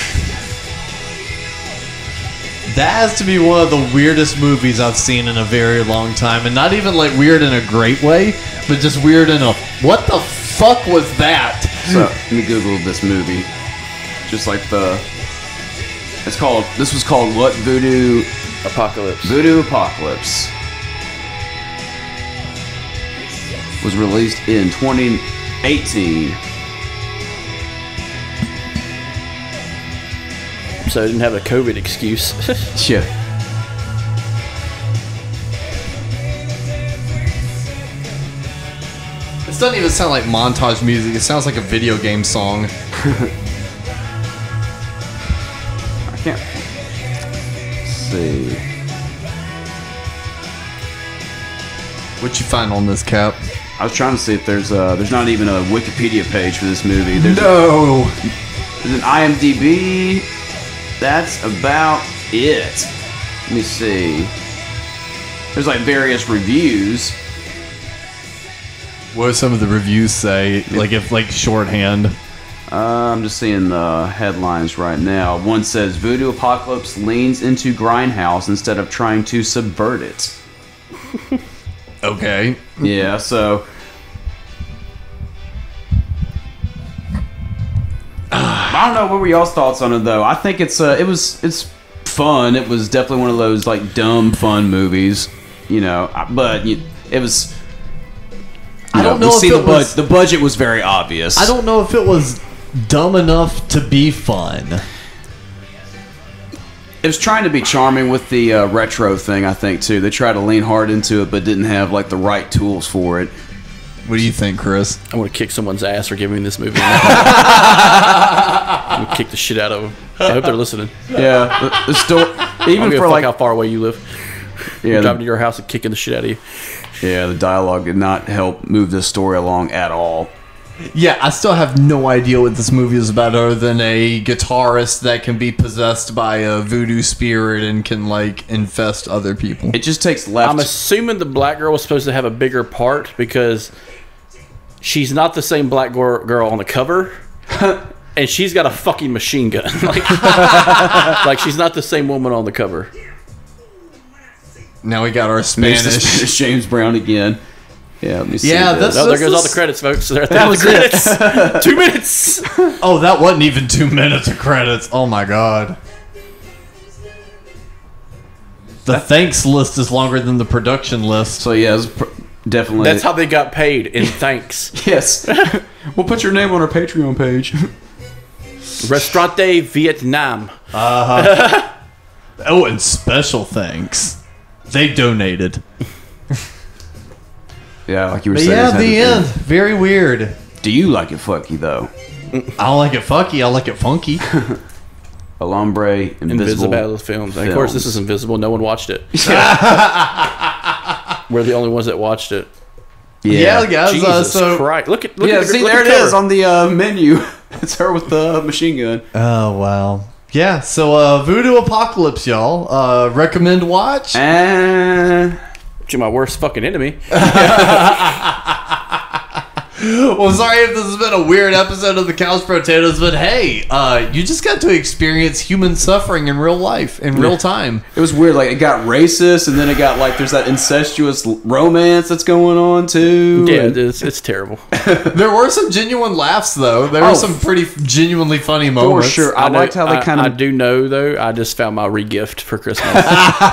That has to be one of the weirdest movies I've seen in a very long time. And not even like weird in a great way, but just weird in a, what the fuck was that? So, let me Google this movie. Just like this was called what? Voodoo Apocalypse. Voodoo Apocalypse. Was released in 2018. So I didn't have a COVID excuse. Yeah. This doesn't even sound like montage music. It sounds like a video game song. I can't. Let's see. What you find on this, Cap? I was trying to see if there's not even a Wikipedia page for this movie. There's No! There's an IMDb. That's about it. Let me see. There's like various reviews. What do some of the reviews say? Like if like shorthand. I'm just seeing the headlines right now. One says Voodoo Apocalypse leans into Grindhouse instead of trying to subvert it. Okay. Yeah, so I don't know. What were y'all's thoughts on it though? I think it's fun. It was definitely one of those like dumb fun movies, you know. But it was. I don't know if the budget was very obvious. I don't know if it was dumb enough to be fun. It was trying to be charming with the retro thing, I think too. They tried to lean hard into it, but didn't have like the right tools for it. What do you think, Chris? I want to kick someone's ass for giving me this movie. I'm gonna kick the shit out of them. I hope they're listening. Yeah, the story. Even for like how far away you live. Yeah, driving to your house and kicking the shit out of you. Yeah, the dialogue did not help move this story along at all. Yeah, I still have no idea what this movie is about other than a guitarist that can be possessed by a voodoo spirit and can, like, infest other people. It just takes left. I'm assuming the black girl was supposed to have a bigger part because she's not the same black girl on the cover. And she's got a fucking machine gun. Like she's not the same woman on the cover. Now we got our Spanish. James Brown again. Yeah, let me see. Yeah, this. There goes all the credits, folks. That was it. 2 minutes. Oh, that wasn't even 2 minutes of credits. Oh my god. The thanks list is longer than the production list. So yeah, it's definitely. That's how they got paid in thanks. Yes. We'll put your name on our Patreon page. Restaurante Vietnam. Oh, and special thanks. They donated. Yeah, like you were But saying. yeah, the end. Very weird. Do you like it funky though? I don't like it funky. I like it funky. Alambre, Invisible films. And of course, this is Invisible. No one watched it. We're the only ones that watched it. Yeah, guys. Jesus So Christ. Look at see, look there at it the is cover. on the menu. It's her with the machine gun. Oh wow. Yeah. So Voodoo Apocalypse, y'all. Recommend watch. You're my worst fucking enemy. Well, sorry if this has been a weird episode of the Couch Potatoes, but hey, you just got to experience human suffering in real life, in real time. It was weird. Like it got racist, and then it got like there's that incestuous romance that's going on too. Yeah, it's terrible. There were some genuine laughs, though. There were some pretty genuinely funny moments. For sure. I liked how they kind of. I do know though. I just found my regift for Christmas. No,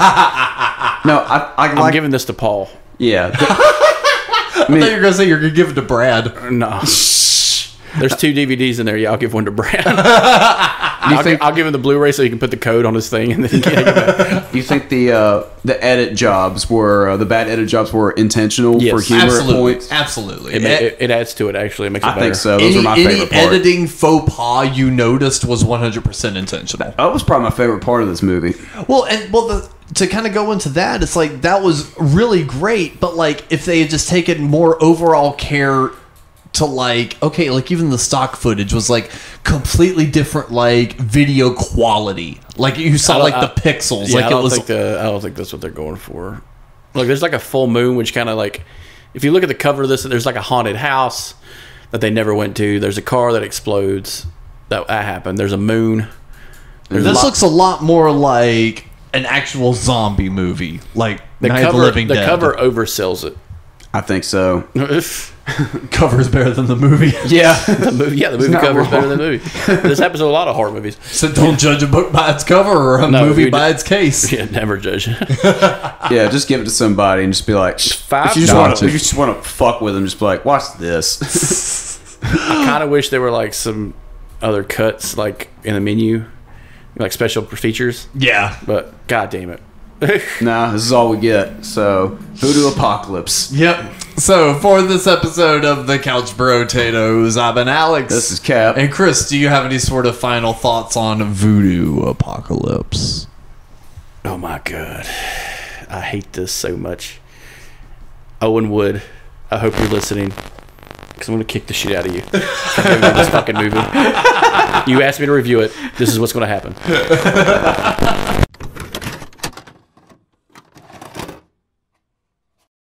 I'm giving this to Paul. Yeah. I thought you were gonna say you're gonna give it to Brad. No. There's 2 DVDs in there. Yeah, I'll give one to Brad. I'll give him the Blu-ray so he can put the code on his thing, and then he can take it back. Do you think the edit jobs were the bad edit jobs were intentional for humor at points? Absolutely. It adds to it. Actually, it makes it better. I think so. Those are my favorite part. Any editing faux pas you noticed was 100% intentional. That was probably my favorite part of this movie. Well, to kind of go into that, it's like that was really great, but like if they had just taken more overall care to like, okay, like even the stock footage was like completely different, like video quality. Like you saw like the pixels. Yeah, like I it was. I don't think that's what they're going for. Like there's like a full moon, which kind of like, if you look at the cover of this, there's like a haunted house that they never went to. There's a car that explodes. that happened. There's a moon. This looks a lot more like an actual zombie movie, like Night of the Living Dead. The cover oversells it. I think so. Cover is better than the movie. Yeah, the movie cover is better than the movie. This happens to a lot of horror movies. So don't judge a book by its cover or a movie by its case. Yeah, never judge. Yeah, just give it to somebody and just be like, if you just want to fuck with them, just be like, watch this. I kind of wish there were like some other cuts like in the menu, like special features. Yeah, but god damn it. Nah, this is all we get. So, Voodoo Apocalypse. Yep. So, for this episode of the Couch Potatoes, I've been Alex. This is Cap. And Chris, do you have any sort of final thoughts on Voodoo Apocalypse? Oh my god. I hate this so much. Owen Wood, I hope you're listening, because I'm going to kick the shit out of you for giving me this fucking movie. You asked me to review it. This is what's going to happen.